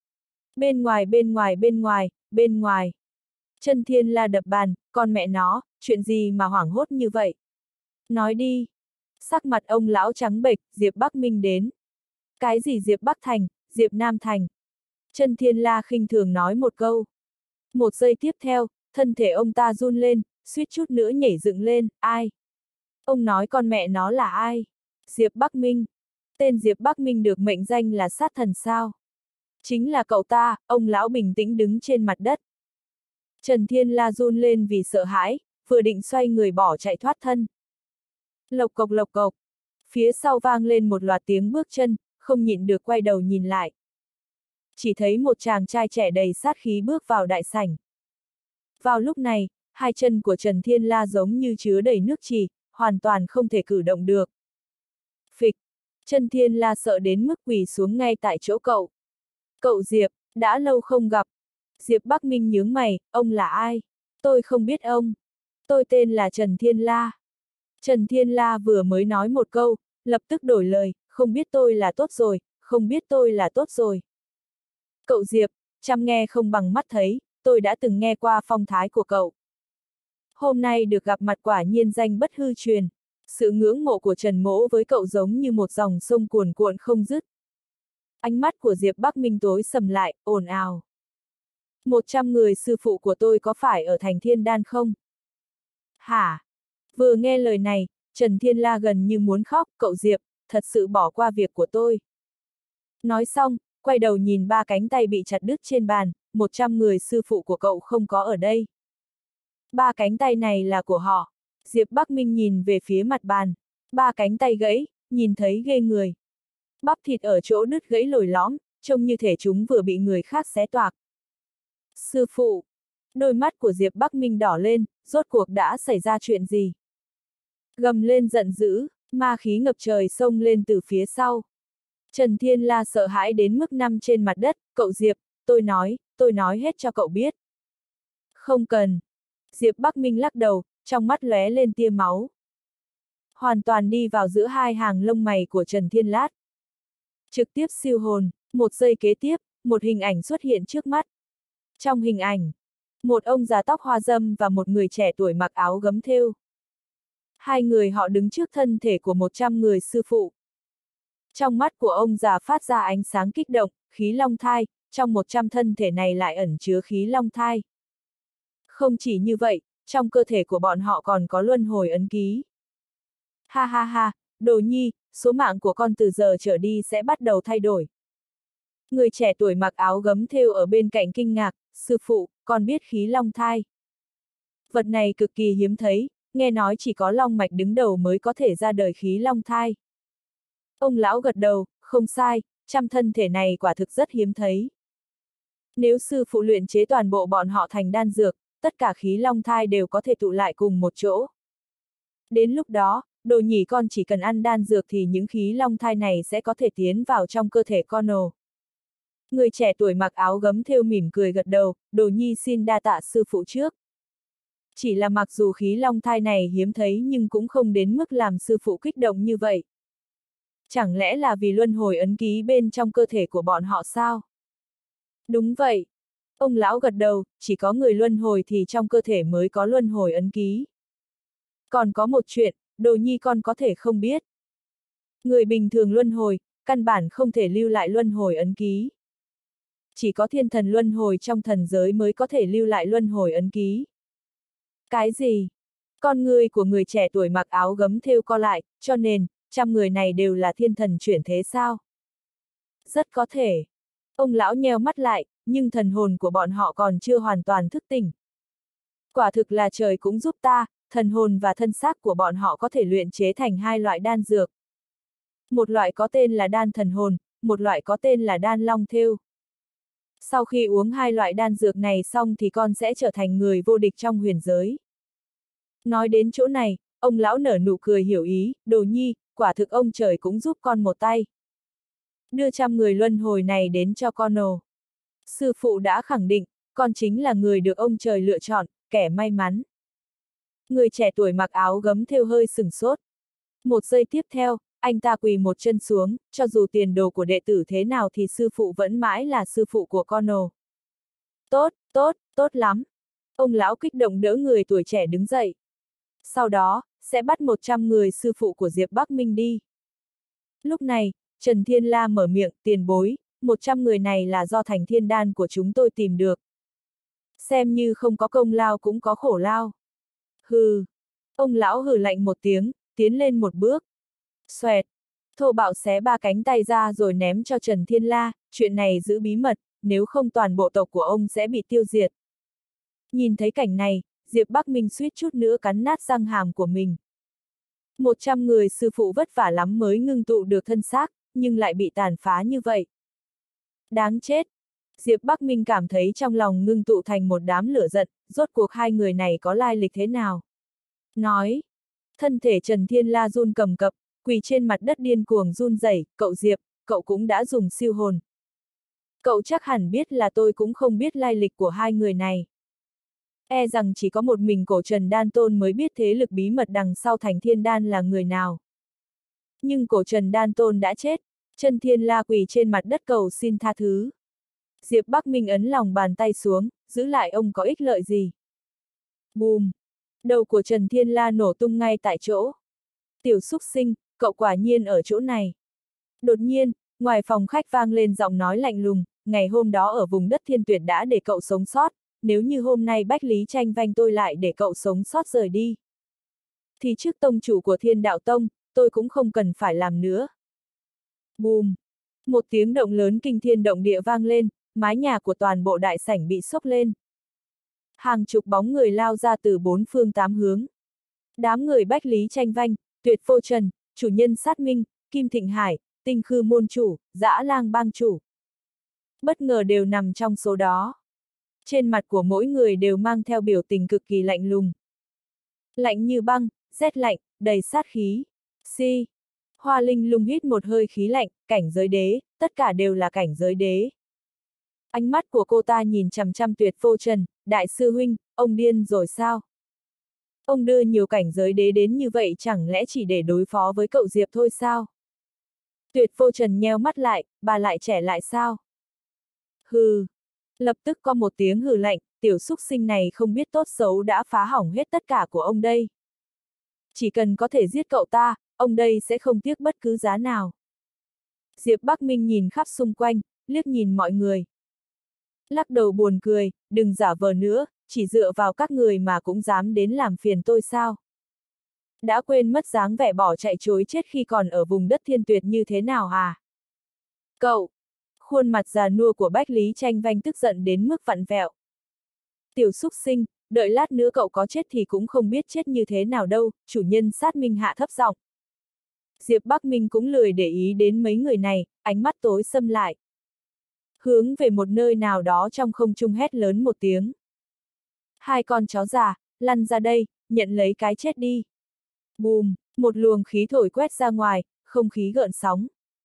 Bên ngoài bên ngoài bên ngoài, bên ngoài. Chân Thiên La đập bàn, con mẹ nó, chuyện gì mà hoảng hốt như vậy? Nói đi. Sắc mặt ông lão trắng bệch, Diệp Bắc Minh đến. Cái gì Diệp Bắc Thành, Diệp Nam Thành? Chân Thiên La khinh thường nói một câu. Một giây tiếp theo, thân thể ông ta run lên, suýt chút nữa nhảy dựng lên, ai? Ông nói con mẹ nó là ai? Diệp Bắc Minh. Tên Diệp Bắc Minh được mệnh danh là sát thần sao? Chính là cậu ta, ông lão bình tĩnh đứng trên mặt đất. Trần Thiên La run lên vì sợ hãi, vừa định xoay người bỏ chạy thoát thân. Lộc cộc lộc cộc. Phía sau vang lên một loạt tiếng bước chân, không nhịn được quay đầu nhìn lại. Chỉ thấy một chàng trai trẻ đầy sát khí bước vào đại sảnh. Vào lúc này, hai chân của Trần Thiên La giống như chứa đầy nước trì, hoàn toàn không thể cử động được. Phịch! Trần Thiên La sợ đến mức quỳ xuống ngay tại chỗ cậu. Cậu Diệp, đã lâu không gặp. Diệp Bắc Minh nhướng mày, ông là ai? Tôi không biết ông. Tôi tên là Trần Thiên La. Trần Thiên La vừa mới nói một câu, lập tức đổi lời, không biết tôi là tốt rồi, không biết tôi là tốt rồi. Cậu Diệp, chăm nghe không bằng mắt thấy, tôi đã từng nghe qua phong thái của cậu. Hôm nay được gặp mặt quả nhiên danh bất hư truyền. Sự ngưỡng mộ của Trần Mỗ với cậu giống như một dòng sông cuồn cuộn không dứt. Ánh mắt của Diệp Bắc Minh tối sầm lại, ồn ào. Một trăm người sư phụ của tôi có phải ở thành Thiên Đan không? Hả? Vừa nghe lời này, Trần Thiên La gần như muốn khóc, cậu Diệp, thật sự bỏ qua việc của tôi. Nói xong, quay đầu nhìn ba cánh tay bị chặt đứt trên bàn, một trăm người sư phụ của cậu không có ở đây. Ba cánh tay này là của họ. Diệp Bắc Minh nhìn về phía mặt bàn. Ba cánh tay gãy, nhìn thấy ghê người. Bắp thịt ở chỗ đứt gãy lồi lõm, trông như thể chúng vừa bị người khác xé toạc. Sư phụ! Đôi mắt của Diệp Bắc Minh đỏ lên, rốt cuộc đã xảy ra chuyện gì? Gầm lên giận dữ, ma khí ngập trời xông lên từ phía sau. Trần Thiên La sợ hãi đến mức nằm trên mặt đất, cậu Diệp, tôi nói, tôi nói hết cho cậu biết. Không cần. Diệp Bắc Minh lắc đầu, trong mắt lóe lên tia máu. Hoàn toàn đi vào giữa hai hàng lông mày của Trần Thiên Lát. Trực tiếp siêu hồn, một giây kế tiếp, một hình ảnh xuất hiện trước mắt. Trong hình ảnh, một ông già tóc hoa râm và một người trẻ tuổi mặc áo gấm thêu. Hai người họ đứng trước thân thể của một trăm người sư phụ. Trong mắt của ông già phát ra ánh sáng kích động, khí long thai, trong một trăm thân thể này lại ẩn chứa khí long thai. Không chỉ như vậy, trong cơ thể của bọn họ còn có luân hồi ấn ký. Ha ha ha, Đồ Nhi, số mạng của con từ giờ trở đi sẽ bắt đầu thay đổi. Người trẻ tuổi mặc áo gấm thêu ở bên cạnh kinh ngạc, sư phụ, con biết khí long thai. Vật này cực kỳ hiếm thấy, nghe nói chỉ có long mạch đứng đầu mới có thể ra đời khí long thai. Ông lão gật đầu, không sai, trăm thân thể này quả thực rất hiếm thấy. Nếu sư phụ luyện chế toàn bộ bọn họ thành đan dược, tất cả khí long thai đều có thể tụ lại cùng một chỗ. Đến lúc đó, Đồ Nhỉ con chỉ cần ăn đan dược thì những khí long thai này sẽ có thể tiến vào trong cơ thể con ồ. Người trẻ tuổi mặc áo gấm thêu mỉm cười gật đầu, Đồ Nhi xin đa tạ sư phụ trước. Chỉ là mặc dù khí long thai này hiếm thấy nhưng cũng không đến mức làm sư phụ kích động như vậy. Chẳng lẽ là vì luân hồi ấn ký bên trong cơ thể của bọn họ sao? Đúng vậy. Ông lão gật đầu, chỉ có người luân hồi thì trong cơ thể mới có luân hồi ấn ký. Còn có một chuyện, Đồ Nhi con có thể không biết. Người bình thường luân hồi, căn bản không thể lưu lại luân hồi ấn ký. Chỉ có thiên thần luân hồi trong thần giới mới có thể lưu lại luân hồi ấn ký. Cái gì? Con người của người trẻ tuổi mặc áo gấm thêu co lại, cho nên, trăm người này đều là thiên thần chuyển thế sao? Rất có thể. Ông lão nheo mắt lại, nhưng thần hồn của bọn họ còn chưa hoàn toàn thức tỉnh. Quả thực là trời cũng giúp ta, thần hồn và thân xác của bọn họ có thể luyện chế thành hai loại đan dược. Một loại có tên là đan thần hồn, một loại có tên là đan long thêu. Sau khi uống hai loại đan dược này xong thì con sẽ trở thành người vô địch trong huyền giới. Nói đến chỗ này, ông lão nở nụ cười hiểu ý, Đồ Nhi, quả thực ông trời cũng giúp con một tay. Đưa trăm người luân hồi này đến cho con ồ. Sư phụ đã khẳng định, con chính là người được ông trời lựa chọn, kẻ may mắn. Người trẻ tuổi mặc áo gấm thêu hơi sửng sốt. Một giây tiếp theo, anh ta quỳ một chân xuống, cho dù tiền đồ của đệ tử thế nào thì sư phụ vẫn mãi là sư phụ của con ồ. Tốt, tốt, tốt lắm. Ông lão kích động đỡ người tuổi trẻ đứng dậy. Sau đó, sẽ bắt một trăm người sư phụ của Diệp Bắc Minh đi. Lúc này, Trần Thiên La mở miệng, tiền bối, một trăm người này là do thành thiên đan của chúng tôi tìm được. Xem như không có công lao cũng có khổ lao. Hừ. Ông lão hừ lạnh một tiếng, tiến lên một bước. Xoẹt. Thô bạo xé ba cánh tay ra rồi ném cho Trần Thiên La, chuyện này giữ bí mật, nếu không toàn bộ tộc của ông sẽ bị tiêu diệt. Nhìn thấy cảnh này, Diệp Bắc Minh suýt chút nữa cắn nát răng hàm của mình. Một trăm người sư phụ vất vả lắm mới ngưng tụ được thân xác, nhưng lại bị tàn phá như vậy. Đáng chết! Diệp Bắc Minh cảm thấy trong lòng ngưng tụ thành một đám lửa giận, rốt cuộc hai người này có lai lịch thế nào? Nói. Thân thể Trần Thiên La run cầm cập, quỳ trên mặt đất điên cuồng run rẩy, cậu Diệp, cậu cũng đã dùng siêu hồn. Cậu chắc hẳn biết là tôi cũng không biết lai lịch của hai người này. E rằng chỉ có một mình cổ Trần Đan Tôn mới biết thế lực bí mật đằng sau Thành Thiên Đan là người nào. Nhưng cổ Trần Đan Tôn đã chết, Trần Thiên La quỳ trên mặt đất cầu xin tha thứ. Diệp Bắc Minh ấn lòng bàn tay xuống, giữ lại ông có ích lợi gì? Bùm! Đầu của Trần Thiên La nổ tung ngay tại chỗ. Tiểu súc sinh, cậu quả nhiên ở chỗ này. Đột nhiên, ngoài phòng khách vang lên giọng nói lạnh lùng, ngày hôm đó ở vùng đất Thiên Tuyệt đã để cậu sống sót, nếu như hôm nay Bách Lý tranh vanh tôi lại để cậu sống sót rời đi. Thì trước tông chủ của Thiên Đạo Tông, tôi cũng không cần phải làm nữa. Bùm! Một tiếng động lớn kinh thiên động địa vang lên, mái nhà của toàn bộ đại sảnh bị xốc lên. Hàng chục bóng người lao ra từ bốn phương tám hướng. Đám người Bách Lý tranh vanh, Tuyệt Vô Trần, chủ nhân Sát Minh, Kim Thịnh Hải, Tinh Khư môn chủ, Dã Lang bang chủ. Bất ngờ đều nằm trong số đó. Trên mặt của mỗi người đều mang theo biểu tình cực kỳ lạnh lùng. Lạnh như băng, rét lạnh, đầy sát khí. Si. Hoa Linh Lung hít một hơi khí lạnh, cảnh giới đế, tất cả đều là cảnh giới đế. Ánh mắt của cô ta nhìn chằm chằm Tuyệt Vô Trần, đại sư huynh, ông điên rồi sao? Ông đưa nhiều cảnh giới đế đến như vậy chẳng lẽ chỉ để đối phó với cậu Diệp thôi sao? Tuyệt Vô Trần nheo mắt lại, bà lại trẻ lại sao? Hừ. Lập tức có một tiếng hừ lạnh, tiểu xúc sinh này không biết tốt xấu đã phá hỏng hết tất cả của ông đây. Chỉ cần có thể giết cậu ta, ông đây sẽ không tiếc bất cứ giá nào. Diệp Bắc Minh nhìn khắp xung quanh, liếc nhìn mọi người. Lắc đầu buồn cười, đừng giả vờ nữa, chỉ dựa vào các người mà cũng dám đến làm phiền tôi sao? Đã quên mất dáng vẻ bỏ chạy chối chết khi còn ở vùng đất Thiên Tuyệt như thế nào à? Cậu! Khuôn mặt già nua của Bách Lý tranh vanh tức giận đến mức vặn vẹo. Tiểu xúc sinh, đợi lát nữa cậu có chết thì cũng không biết chết như thế nào đâu, chủ nhân Sát Minh hạ thấp giọng. Diệp Bắc Minh cũng lười để ý đến mấy người này, ánh mắt tối sầm lại. Hướng về một nơi nào đó trong không trung hét lớn một tiếng. Hai con chó già, lăn ra đây, nhận lấy cái chết đi. Bùm, một luồng khí thổi quét ra ngoài, không khí gợn sóng.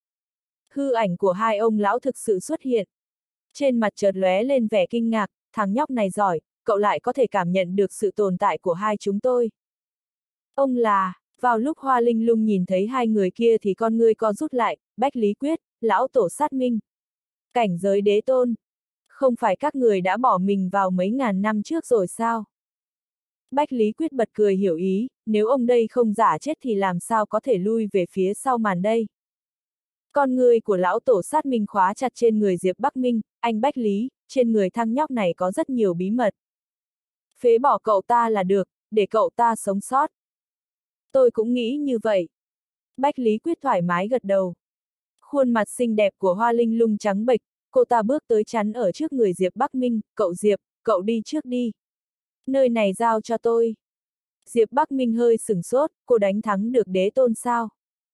Hư ảnh của hai ông lão thực sự xuất hiện. Trên mặt chợt lóe lên vẻ kinh ngạc, thằng nhóc này giỏi, cậu lại có thể cảm nhận được sự tồn tại của hai chúng tôi. Ông là, vào lúc Hoa Linh Lung nhìn thấy hai người kia thì con ngươi co rút lại, Bách Lý Quyết, lão tổ Sát Minh. Cảnh giới đế tôn. Không phải các người đã bỏ mình vào mấy ngàn năm trước rồi sao? Bách Lý Quyết bật cười hiểu ý, nếu ông đây không giả chết thì làm sao có thể lui về phía sau màn đây? Con người của lão tổ Sát Minh khóa chặt trên người Diệp Bắc Minh, anh Bách Lý, trên người thằng nhóc này có rất nhiều bí mật. Phế bỏ cậu ta là được, để cậu ta sống sót. Tôi cũng nghĩ như vậy. Bách Lý Quyết thoải mái gật đầu. Khuôn mặt xinh đẹp của Hoa Linh Lung trắng bệch, cô ta bước tới chắn ở trước người Diệp Bắc Minh, cậu Diệp, cậu đi trước đi. Nơi này giao cho tôi. Diệp Bắc Minh hơi sửng sốt, cô đánh thắng được đế tôn sao?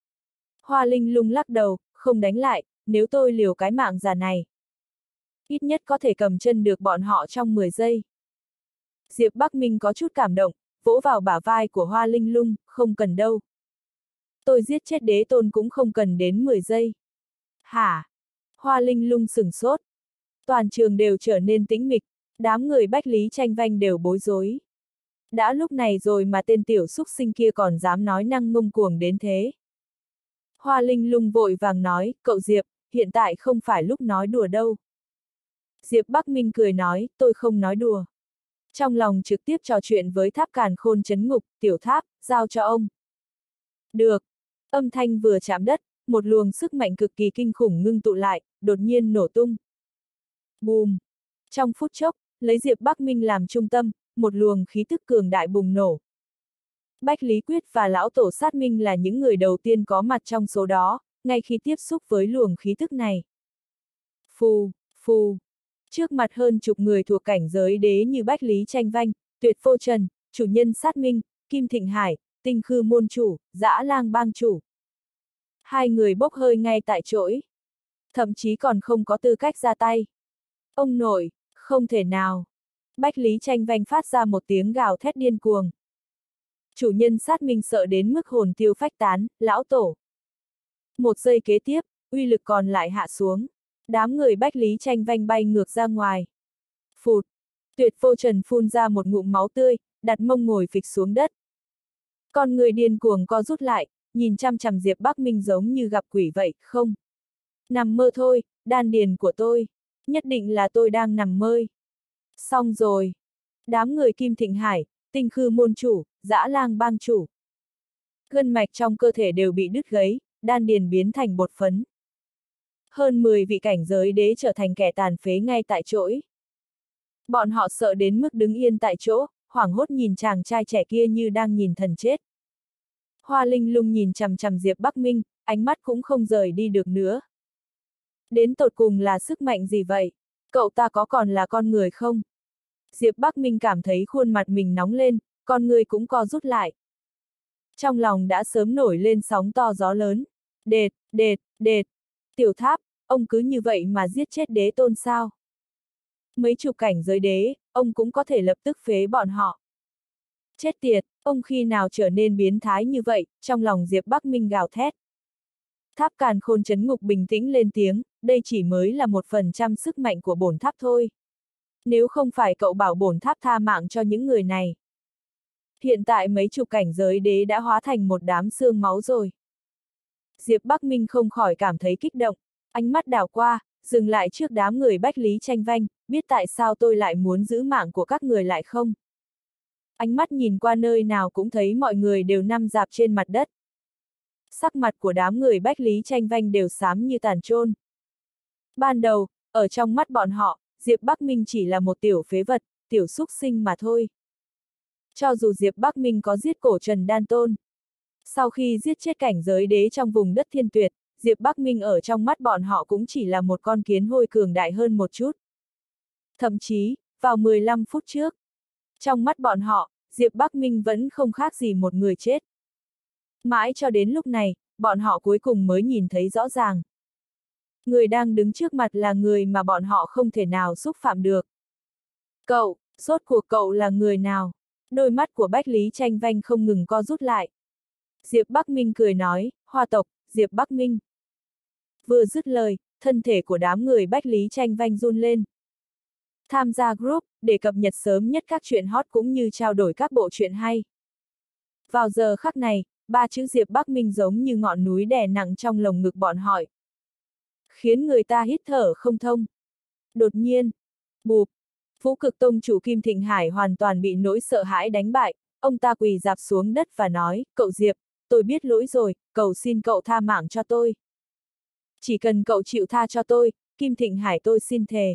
Hoa Linh Lung lắc đầu, không đánh lại, nếu tôi liều cái mạng già này. Ít nhất có thể cầm chân được bọn họ trong mười giây. Diệp Bắc Minh có chút cảm động, vỗ vào bả vai của Hoa Linh Lung, không cần đâu. Tôi giết chết đế tôn cũng không cần đến mười giây. Hả? Hoa Linh Lung sửng sốt. Toàn trường đều trở nên tĩnh mịch, đám người Bách Lý tranh vanh đều bối rối. Đã lúc này rồi mà tên tiểu xúc sinh kia còn dám nói năng ngông cuồng đến thế. Hoa Linh Lung vội vàng nói, cậu Diệp, hiện tại không phải lúc nói đùa đâu. Diệp Bắc Minh cười nói, tôi không nói đùa. Trong lòng trực tiếp trò chuyện với Tháp Càn Khôn Trấn Ngục, tiểu tháp, giao cho ông. Được. Âm thanh vừa chạm đất, một luồng sức mạnh cực kỳ kinh khủng ngưng tụ lại, đột nhiên nổ tung. Bùm. Trong phút chốc, lấy Diệp Bắc Minh làm trung tâm, một luồng khí tức cường đại bùng nổ. Bách Lý Quyết và lão tổ Sát Minh là những người đầu tiên có mặt trong số đó, ngay khi tiếp xúc với luồng khí tức này. Phù, phù. Trước mặt hơn chục người thuộc cảnh giới đế như Bách Lý tranh vanh, Tuyệt Vô Trần, chủ nhân Sát Minh, Kim Thịnh Hải, Tinh Khư môn chủ, Dã Lang bang chủ. Hai người bốc hơi ngay tại chỗ. Thậm chí còn không có tư cách ra tay. Ông nội, không thể nào. Bách Lý Tranh Vanh phát ra một tiếng gào thét điên cuồng. Chủ nhân Sát Minh sợ đến mức hồn tiêu phách tán, lão tổ. Một giây kế tiếp, uy lực còn lại hạ xuống. Đám người Bách Lý Tranh Vanh bay ngược ra ngoài. Phụt! Tuyệt Vô Trần phun ra một ngụm máu tươi, đặt mông ngồi phịch xuống đất. Con người điên cuồng co rút lại, nhìn chăm chằm Diệp Bắc Minh giống như gặp quỷ vậy, không? Nằm mơ thôi, đan điền của tôi. Nhất định là tôi đang nằm mơ. Xong rồi. Đám người Kim Thịnh Hải, Tinh Khư môn chủ, Dã Lang bang chủ. Gân mạch trong cơ thể đều bị đứt gãy, đan điền biến thành bột phấn. Hơn mười vị cảnh giới đế trở thành kẻ tàn phế ngay tại chỗ. Bọn họ sợ đến mức đứng yên tại chỗ, hoảng hốt nhìn chàng trai trẻ kia như đang nhìn thần chết. Hoa Linh Lung nhìn chằm chằm Diệp Bắc Minh, ánh mắt cũng không rời đi được nữa. Đến tột cùng là sức mạnh gì vậy? Cậu ta có còn là con người không? Diệp Bắc Minh cảm thấy khuôn mặt mình nóng lên, con người cũng co rút lại. Trong lòng đã sớm nổi lên sóng to gió lớn. Đệt, đệt, đệt. Tiểu Tháp, ông cứ như vậy mà giết chết đế tôn sao? Mấy chục cảnh giới đế, ông cũng có thể lập tức phế bọn họ. Chết tiệt, ông khi nào trở nên biến thái như vậy, trong lòng Diệp Bắc Minh gào thét. Tháp Càn Khôn Chấn Ngục bình tĩnh lên tiếng, đây chỉ mới là một phần trăm sức mạnh của bổn tháp thôi. Nếu không phải cậu bảo bổn tháp tha mạng cho những người này. Hiện tại mấy chục cảnh giới đế đã hóa thành một đám xương máu rồi. Diệp Bắc Minh không khỏi cảm thấy kích động, ánh mắt đảo qua, dừng lại trước đám người Bách Lý Tranh Vanh, biết tại sao tôi lại muốn giữ mạng của các người lại không? Ánh mắt nhìn qua nơi nào cũng thấy mọi người đều nằm rạp trên mặt đất. Sắc mặt của đám người Bách Lý Tranh Vanh đều xám như tàn chôn. Ban đầu, ở trong mắt bọn họ, Diệp Bắc Minh chỉ là một tiểu phế vật, tiểu súc sinh mà thôi. Cho dù Diệp Bắc Minh có giết cổ Trần Đan Tôn, sau khi giết chết cảnh giới đế trong vùng đất Thiên Tuyệt, Diệp Bắc Minh ở trong mắt bọn họ cũng chỉ là một con kiến hôi cường đại hơn một chút. Thậm chí, vào mười lăm phút trước, trong mắt bọn họ, Diệp Bắc Minh vẫn không khác gì một người chết. Mãi cho đến lúc này, bọn họ cuối cùng mới nhìn thấy rõ ràng. Người đang đứng trước mặt là người mà bọn họ không thể nào xúc phạm được. Cậu, rốt cuộc cậu là người nào? Đôi mắt của Bách Lý Tranh Vanh không ngừng co rút lại. Diệp Bắc Minh cười nói, Hoa tộc, Diệp Bắc Minh. Vừa dứt lời, thân thể của đám người Bách Lý Tranh Vanh run lên. Tham gia group, để cập nhật sớm nhất các chuyện hot cũng như trao đổi các bộ truyện hay. Vào giờ khắc này, ba chữ Diệp Bắc Minh giống như ngọn núi đè nặng trong lồng ngực bọn họ. Khiến người ta hít thở không thông. Đột nhiên, bụp, Vũ Cực Tông chủ Kim Thịnh Hải hoàn toàn bị nỗi sợ hãi đánh bại, ông ta quỳ rạp xuống đất và nói, cậu Diệp, tôi biết lỗi rồi, cầu xin cậu tha mạng cho tôi. Chỉ cần cậu chịu tha cho tôi, Kim Thịnh Hải tôi xin thề.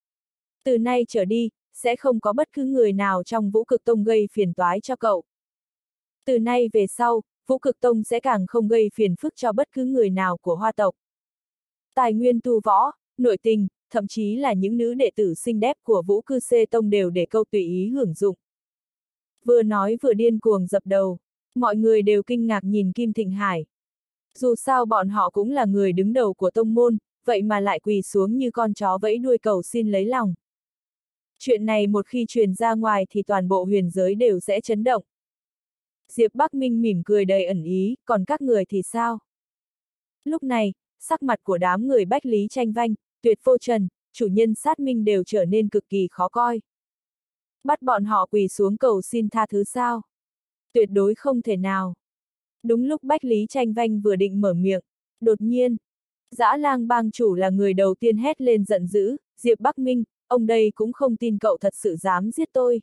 Từ nay trở đi, sẽ không có bất cứ người nào trong Vũ Cực Tông gây phiền toái cho cậu. Từ nay về sau, Vũ Cực Tông sẽ càng không gây phiền phức cho bất cứ người nào của Hoa tộc. Tài nguyên tu võ, nội tình, thậm chí là những nữ đệ tử xinh đẹp của Vũ Cư Xê Tông đều để câu tùy ý hưởng dụng. Vừa nói vừa điên cuồng dập đầu, mọi người đều kinh ngạc nhìn Kim Thịnh Hải. Dù sao bọn họ cũng là người đứng đầu của tông môn, vậy mà lại quỳ xuống như con chó vẫy đuôi cầu xin lấy lòng. Chuyện này một khi truyền ra ngoài thì toàn bộ huyền giới đều sẽ chấn động. Diệp Bắc Minh mỉm cười đầy ẩn ý, còn các người thì sao? Lúc này, sắc mặt của đám người Bách Lý Tranh Vanh, Tuyệt Vô Trần, chủ nhân Sát Minh đều trở nên cực kỳ khó coi. Bắt bọn họ quỳ xuống cầu xin tha thứ sao? Tuyệt đối không thể nào. Đúng lúc Bách Lý Tranh Vanh vừa định mở miệng, đột nhiên, Dã Lang bang chủ là người đầu tiên hét lên giận dữ, Diệp Bắc Minh, ông đây cũng không tin cậu thật sự dám giết tôi.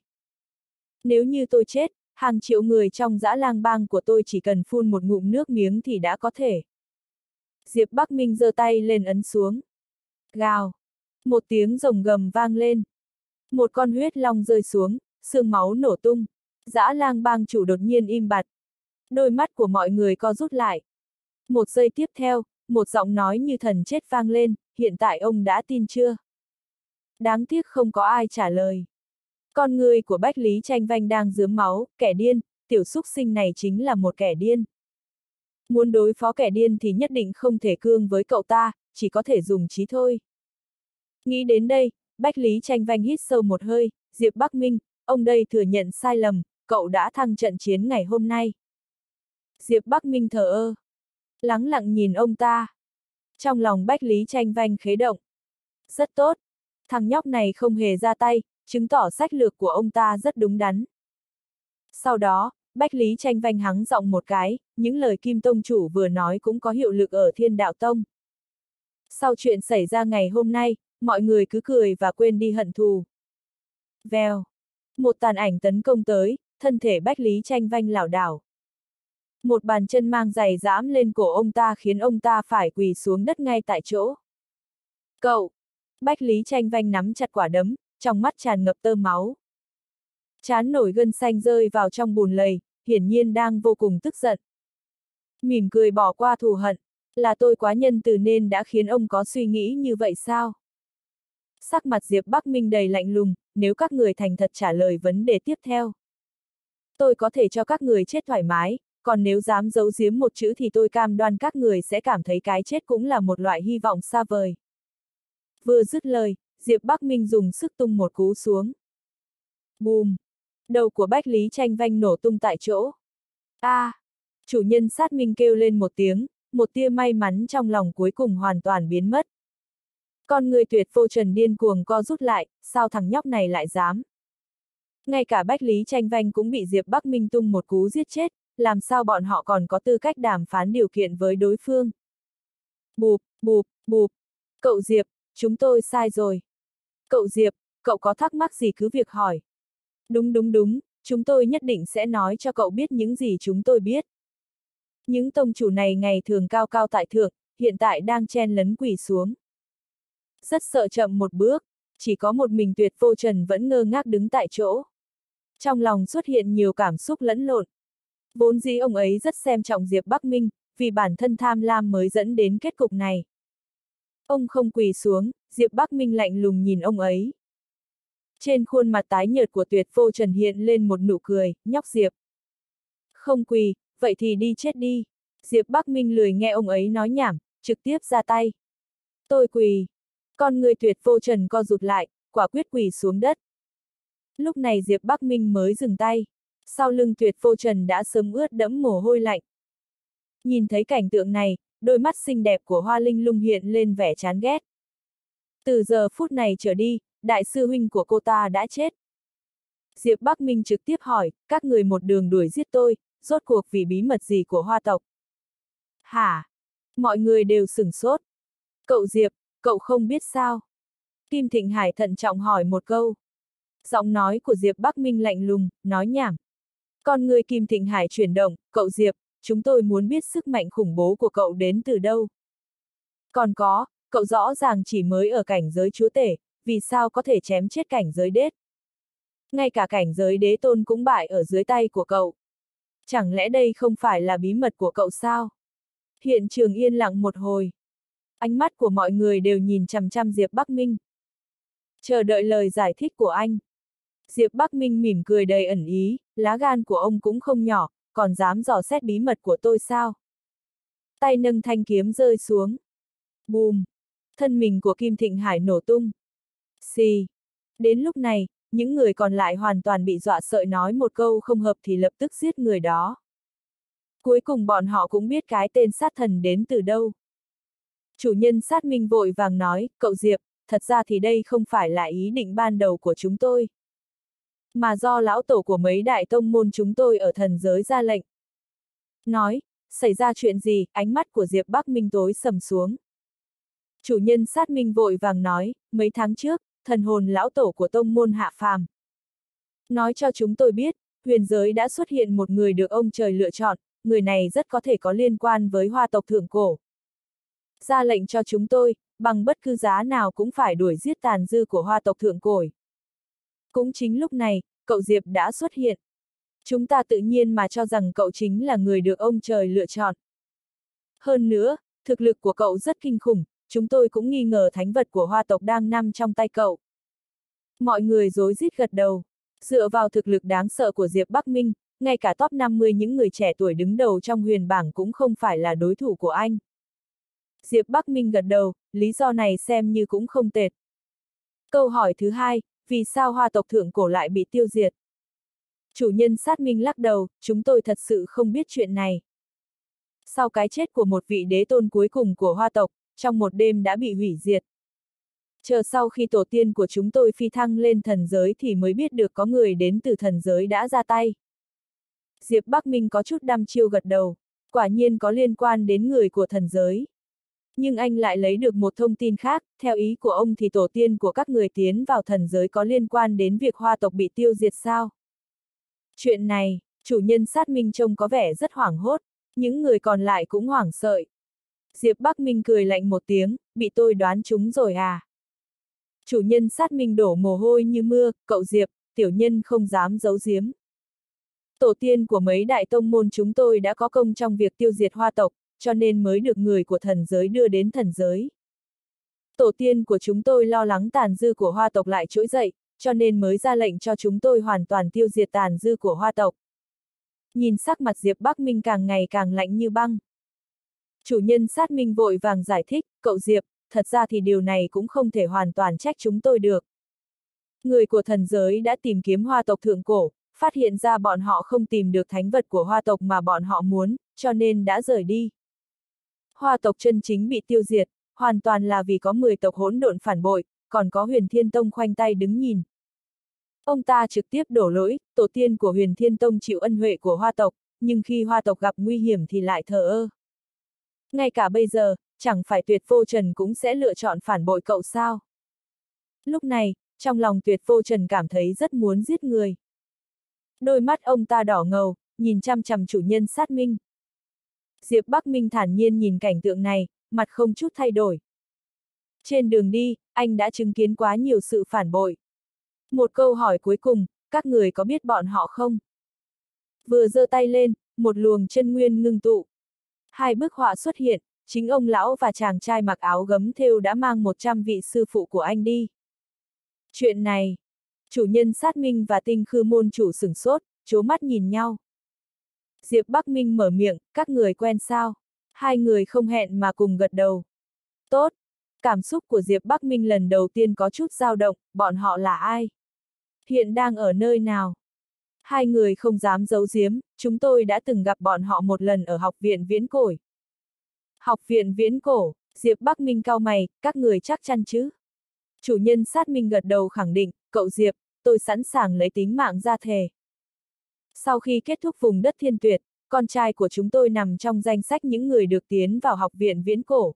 Nếu như tôi chết, hàng triệu người trong Dã Lang bang của tôi chỉ cần phun một ngụm nước miếng thì đã có thể. Diệp Bắc Minh giơ tay lên ấn xuống. Gào. Một tiếng rồng gầm vang lên. Một con huyết long rơi xuống, xương máu nổ tung. Dã Lang bang chủ đột nhiên im bặt. Đôi mắt của mọi người co rút lại. Một giây tiếp theo, một giọng nói như thần chết vang lên, hiện tại ông đã tin chưa? Đáng tiếc không có ai trả lời. Con người của Bách Lý Tranh Vanh đang rướm máu, kẻ điên, tiểu súc sinh này chính là một kẻ điên. Muốn đối phó kẻ điên thì nhất định không thể cương với cậu ta, chỉ có thể dùng trí thôi. Nghĩ đến đây, Bách Lý Tranh Vanh hít sâu một hơi, Diệp Bắc Minh, ông đây thừa nhận sai lầm, cậu đã thắng trận chiến ngày hôm nay. Diệp Bắc Minh thờ ơ, lắng lặng nhìn ông ta. Trong lòng Bách Lý Tranh Vanh khế động. Rất tốt, thằng nhóc này không hề ra tay, chứng tỏ sách lược của ông ta rất đúng đắn. Sau đó, Bách Lý Tranh Vanh hắng giọng một cái, những lời Kim Tông chủ vừa nói cũng có hiệu lực ở Thiên Đạo Tông. Sau chuyện xảy ra ngày hôm nay, mọi người cứ cười và quên đi hận thù. Vèo, một tàn ảnh tấn công tới, thân thể Bách Lý Tranh Vanh lảo đảo. Một bàn chân mang giày giẫm lên cổ ông ta khiến ông ta phải quỳ xuống đất ngay tại chỗ. Cậu! Bách Lý Tranh Vanh nắm chặt quả đấm, trong mắt tràn ngập tơ máu. Trán nổi gân xanh rơi vào trong bùn lầy, hiển nhiên đang vô cùng tức giận. Mỉm cười bỏ qua thù hận, là tôi quá nhân từ nên đã khiến ông có suy nghĩ như vậy sao? Sắc mặt Diệp Bắc Minh đầy lạnh lùng, nếu các người thành thật trả lời vấn đề tiếp theo. Tôi có thể cho các người chết thoải mái, còn nếu dám giấu giếm một chữ thì tôi cam đoan các người sẽ cảm thấy cái chết cũng là một loại hy vọng xa vời. Vừa dứt lời, Diệp Bắc Minh dùng sức tung một cú xuống. Bùm! Đầu của Bách Lý Tranh Vanh nổ tung tại chỗ. A! À, chủ nhân sát minh kêu lên một tiếng, một tia may mắn trong lòng cuối cùng hoàn toàn biến mất. Con người Tuyệt Vô Trần điên cuồng co rút lại, sao thằng nhóc này lại dám? Ngay cả Bách Lý Tranh Vanh cũng bị Diệp Bắc Minh tung một cú giết chết, làm sao bọn họ còn có tư cách đàm phán điều kiện với đối phương? Bụp, bụp, bụp. Cậu Diệp, chúng tôi sai rồi. Cậu Diệp, cậu có thắc mắc gì cứ việc hỏi. Đúng đúng đúng, chúng tôi nhất định sẽ nói cho cậu biết những gì chúng tôi biết. Những tông chủ này ngày thường cao cao tại thượng, hiện tại đang chen lấn quỳ xuống. Rất sợ chậm một bước, chỉ có một mình Tuyệt Vô Trần vẫn ngơ ngác đứng tại chỗ. Trong lòng xuất hiện nhiều cảm xúc lẫn lộn. Vốn dĩ ông ấy rất xem trọng Diệp Bắc Minh, vì bản thân tham lam mới dẫn đến kết cục này. Ông không quỳ xuống, Diệp Bắc Minh lạnh lùng nhìn ông ấy. Trên khuôn mặt tái nhợt của Tuyệt Vô Trần hiện lên một nụ cười, nhóc Diệp. Không quỳ, vậy thì đi chết đi. Diệp Bắc Minh lười nghe ông ấy nói nhảm, trực tiếp ra tay. Tôi quỳ. Con người Tuyệt Vô Trần co rụt lại, quả quyết quỳ xuống đất. Lúc này Diệp Bắc Minh mới dừng tay. Sau lưng Tuyệt Vô Trần đã sớm ướt đẫm mồ hôi lạnh. Nhìn thấy cảnh tượng này, đôi mắt xinh đẹp của Hoa Linh Lung hiện lên vẻ chán ghét. Từ giờ phút này trở đi, đại sư huynh của cô ta đã chết. Diệp Bắc Minh trực tiếp hỏi, các người một đường đuổi giết tôi, rốt cuộc vì bí mật gì của Hoa tộc? Hả? Mọi người đều sửng sốt. Cậu Diệp, cậu không biết sao? Kim Thịnh Hải thận trọng hỏi một câu. Giọng nói của Diệp Bắc Minh lạnh lùng, nói nhảm. Con người Kim Thịnh Hải chuyển động, cậu Diệp, chúng tôi muốn biết sức mạnh khủng bố của cậu đến từ đâu. Còn có, cậu rõ ràng chỉ mới ở cảnh giới chúa tể, vì sao có thể chém chết cảnh giới đế? Ngay cả cảnh giới đế tôn cũng bại ở dưới tay của cậu. Chẳng lẽ đây không phải là bí mật của cậu sao? Hiện trường yên lặng một hồi. Ánh mắt của mọi người đều nhìn chằm chằm Diệp Bắc Minh. Chờ đợi lời giải thích của anh. Diệp Bắc Minh mỉm cười đầy ẩn ý, lá gan của ông cũng không nhỏ, còn dám dò xét bí mật của tôi sao? Tay nâng thanh kiếm rơi xuống. Bùm! Thân mình của Kim Thịnh Hải nổ tung. Xì! Đến lúc này, những người còn lại hoàn toàn bị dọa sợ, nói một câu không hợp thì lập tức giết người đó. Cuối cùng bọn họ cũng biết cái tên sát thần đến từ đâu. Chủ nhân Sát Minh vội vàng nói, cậu Diệp, thật ra thì đây không phải là ý định ban đầu của chúng tôi. Mà do lão tổ của mấy đại tông môn chúng tôi ở thần giới ra lệnh. Nói, xảy ra chuyện gì, ánh mắt của Diệp Bắc Minh tối sầm xuống. Chủ nhân Sát Minh vội vàng nói, mấy tháng trước, thần hồn lão tổ của tông môn hạ phàm. Nói cho chúng tôi biết, huyền giới đã xuất hiện một người được ông trời lựa chọn, người này rất có thể có liên quan với Hoa tộc thượng cổ. Ra lệnh cho chúng tôi, bằng bất cứ giá nào cũng phải đuổi giết tàn dư của Hoa tộc thượng cổ. Cũng chính lúc này, cậu Diệp đã xuất hiện. Chúng ta tự nhiên mà cho rằng cậu chính là người được ông trời lựa chọn. Hơn nữa, thực lực của cậu rất kinh khủng, chúng tôi cũng nghi ngờ thánh vật của Hoa tộc đang nằm trong tay cậu. Mọi người rối rít gật đầu. Dựa vào thực lực đáng sợ của Diệp Bắc Minh, ngay cả top năm mươi những người trẻ tuổi đứng đầu trong huyền bảng cũng không phải là đối thủ của anh. Diệp Bắc Minh gật đầu, lý do này xem như cũng không tệ. Câu hỏi thứ hai, vì sao hoa tộc thượng cổ lại bị tiêu diệt? Chủ nhân Sát Minh lắc đầu, chúng tôi thật sự không biết chuyện này. Sau cái chết của một vị đế tôn cuối cùng của hoa tộc, trong một đêm đã bị hủy diệt. Chờ sau khi tổ tiên của chúng tôi phi thăng lên thần giới thì mới biết được có người đến từ thần giới đã ra tay. Diệp Bắc Minh có chút đăm chiêu gật đầu, quả nhiên có liên quan đến người của thần giới. Nhưng anh lại lấy được một thông tin khác, theo ý của ông thì tổ tiên của các người tiến vào thần giới có liên quan đến việc hoa tộc bị tiêu diệt sao? Chuyện này, chủ nhân Sát Minh trông có vẻ rất hoảng hốt, những người còn lại cũng hoảng sợ. Diệp Bắc Minh cười lạnh một tiếng, bị tôi đoán trúng rồi à? Chủ nhân Sát Minh đổ mồ hôi như mưa, cậu Diệp, tiểu nhân không dám giấu giếm. Tổ tiên của mấy đại tông môn chúng tôi đã có công trong việc tiêu diệt hoa tộc, cho nên mới được người của thần giới đưa đến thần giới. Tổ tiên của chúng tôi lo lắng tàn dư của hoa tộc lại trỗi dậy, cho nên mới ra lệnh cho chúng tôi hoàn toàn tiêu diệt tàn dư của hoa tộc. Nhìn sắc mặt Diệp Bắc Minh càng ngày càng lạnh như băng. Chủ nhân Sát Minh vội vàng giải thích, cậu Diệp, thật ra thì điều này cũng không thể hoàn toàn trách chúng tôi được. Người của thần giới đã tìm kiếm hoa tộc thượng cổ, phát hiện ra bọn họ không tìm được thánh vật của hoa tộc mà bọn họ muốn, cho nên đã rời đi. Hoa tộc chân chính bị tiêu diệt, hoàn toàn là vì có mười tộc hỗn độn phản bội, còn có Huyền Thiên Tông khoanh tay đứng nhìn. Ông ta trực tiếp đổ lỗi, tổ tiên của Huyền Thiên Tông chịu ân huệ của hoa tộc, nhưng khi hoa tộc gặp nguy hiểm thì lại thờ ơ. Ngay cả bây giờ, chẳng phải Tuyệt Vô Trần cũng sẽ lựa chọn phản bội cậu sao? Lúc này, trong lòng Tuyệt Vô Trần cảm thấy rất muốn giết người. Đôi mắt ông ta đỏ ngầu, nhìn chăm chăm chủ nhân Sát Minh. Diệp Bắc Minh thản nhiên nhìn cảnh tượng này, mặt không chút thay đổi. Trên đường đi, anh đã chứng kiến quá nhiều sự phản bội. Một câu hỏi cuối cùng, các người có biết bọn họ không? Vừa giơ tay lên, một luồng chân nguyên ngưng tụ. Hai bức họa xuất hiện, chính ông lão và chàng trai mặc áo gấm thêu đã mang một trăm vị sư phụ của anh đi. Chuyện này, chủ nhân Sát Minh và Tinh Khư môn chủ sửng sốt, trố mắt nhìn nhau. Diệp Bắc Minh mở miệng, các người quen sao? Hai người không hẹn mà cùng gật đầu. Tốt. Cảm xúc của Diệp Bắc Minh lần đầu tiên có chút dao động, bọn họ là ai? Hiện đang ở nơi nào? Hai người không dám giấu giếm, chúng tôi đã từng gặp bọn họ một lần ở học viện Viễn Cổ. Học viện Viễn Cổ, Diệp Bắc Minh cau mày, các người chắc chắn chứ? Chủ nhân Sát Minh gật đầu khẳng định, cậu Diệp, tôi sẵn sàng lấy tính mạng ra thề. Sau khi kết thúc vùng đất Thiên Tuyệt, con trai của chúng tôi nằm trong danh sách những người được tiến vào học viện Viễn Cổ.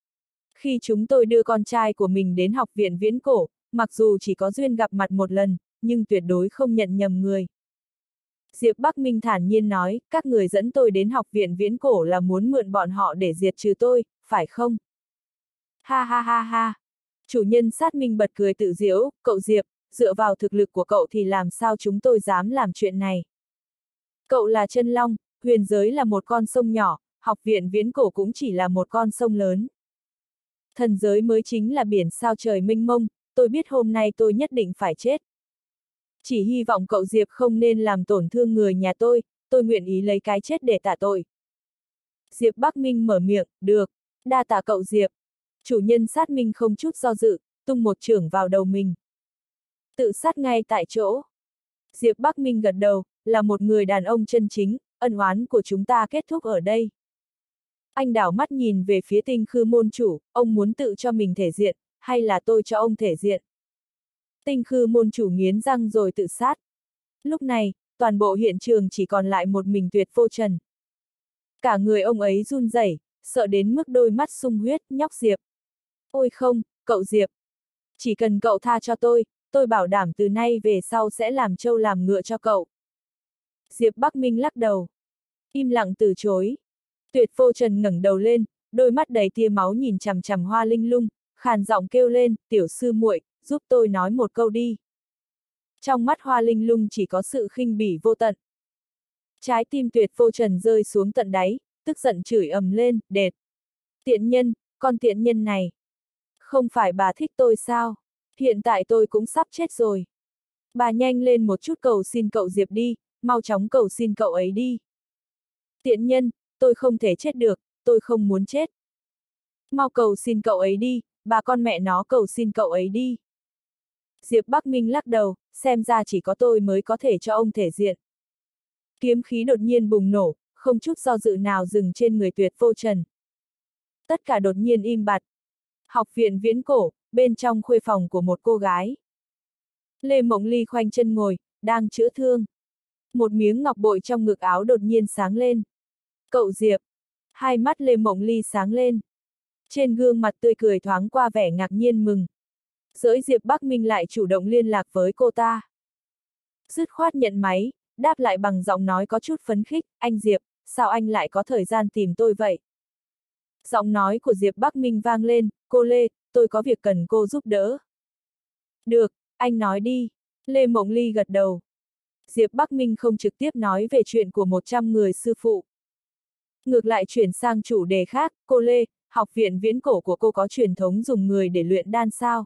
Khi chúng tôi đưa con trai của mình đến học viện Viễn Cổ, mặc dù chỉ có duyên gặp mặt một lần, nhưng tuyệt đối không nhận nhầm người. Diệp Bắc Minh thản nhiên nói, các người dẫn tôi đến học viện Viễn Cổ là muốn mượn bọn họ để diệt trừ tôi, phải không? Ha ha ha ha! Chủ nhân Sát Minh bật cười tự giễu, cậu Diệp, dựa vào thực lực của cậu thì làm sao chúng tôi dám làm chuyện này? Cậu là chân long, huyền giới là một con sông nhỏ, học viện Viễn Cổ cũng chỉ là một con sông lớn. Thần giới mới chính là biển sao trời mênh mông, tôi biết hôm nay tôi nhất định phải chết. Chỉ hy vọng cậu Diệp không nên làm tổn thương người nhà tôi, tôi nguyện ý lấy cái chết để tạ tội. Diệp Bắc Minh mở miệng, được, đa tạ cậu Diệp. Chủ nhân Sát Minh không chút do dự, tung một chưởng vào đầu mình. Tự sát ngay tại chỗ. Diệp Bắc Minh gật đầu, là một người đàn ông chân chính, ân oán của chúng ta kết thúc ở đây. Anh đảo mắt nhìn về phía Tinh Khư môn chủ, ông muốn tự cho mình thể diện, hay là tôi cho ông thể diện? Tinh Khư môn chủ nghiến răng rồi tự sát. Lúc này, toàn bộ hiện trường chỉ còn lại một mình Tuyệt Vô Trần. Cả người ông ấy run rẩy, sợ đến mức đôi mắt sung huyết, nhóc Diệp. Ôi không, cậu Diệp. Chỉ cần cậu tha cho tôi, tôi bảo đảm từ nay về sau sẽ làm trâu làm ngựa cho cậu. Diệp Bắc Minh lắc đầu. Im lặng từ chối. Tuyệt Vô Trần ngẩng đầu lên, đôi mắt đầy tia máu nhìn chằm chằm Hoa Linh Lung, khàn giọng kêu lên, tiểu sư muội, giúp tôi nói một câu đi. Trong mắt Hoa Linh Lung chỉ có sự khinh bỉ vô tận. Trái tim Tuyệt Vô Trần rơi xuống tận đáy, tức giận chửi ầm lên, đệt. Tiện nhân, con tiện nhân này. Không phải bà thích tôi sao? Hiện tại tôi cũng sắp chết rồi. Bà nhanh lên một chút cầu xin cậu Diệp đi, mau chóng cầu xin cậu ấy đi. Tiện nhân, tôi không thể chết được, tôi không muốn chết. Mau cầu xin cậu ấy đi, bà con mẹ nó cầu xin cậu ấy đi. Diệp Bắc Minh lắc đầu, xem ra chỉ có tôi mới có thể cho ông thể diện. Kiếm khí đột nhiên bùng nổ, không chút do dự nào dừng trên người Tuyệt Vô Trần. Tất cả đột nhiên im bặt. Học viện Viễn Cổ, bên trong khuê phòng của một cô gái. Lê Mộng Ly khoanh chân ngồi, đang chữa thương. Một miếng ngọc bội trong ngực áo đột nhiên sáng lên. Cậu Diệp. Hai mắt Lê Mộng Ly sáng lên. Trên gương mặt tươi cười thoáng qua vẻ ngạc nhiên mừng. Giới Diệp Bắc Minh lại chủ động liên lạc với cô ta. Dứt khoát nhận máy, đáp lại bằng giọng nói có chút phấn khích, anh Diệp, sao anh lại có thời gian tìm tôi vậy? Giọng nói của Diệp Bắc Minh vang lên, cô Lê, tôi có việc cần cô giúp đỡ. Được, anh nói đi. Lê Mộng Ly gật đầu. Diệp Bắc Minh không trực tiếp nói về chuyện của một trăm người sư phụ. Ngược lại chuyển sang chủ đề khác, cô Lê, học viện Viễn Cổ của cô có truyền thống dùng người để luyện đan sao?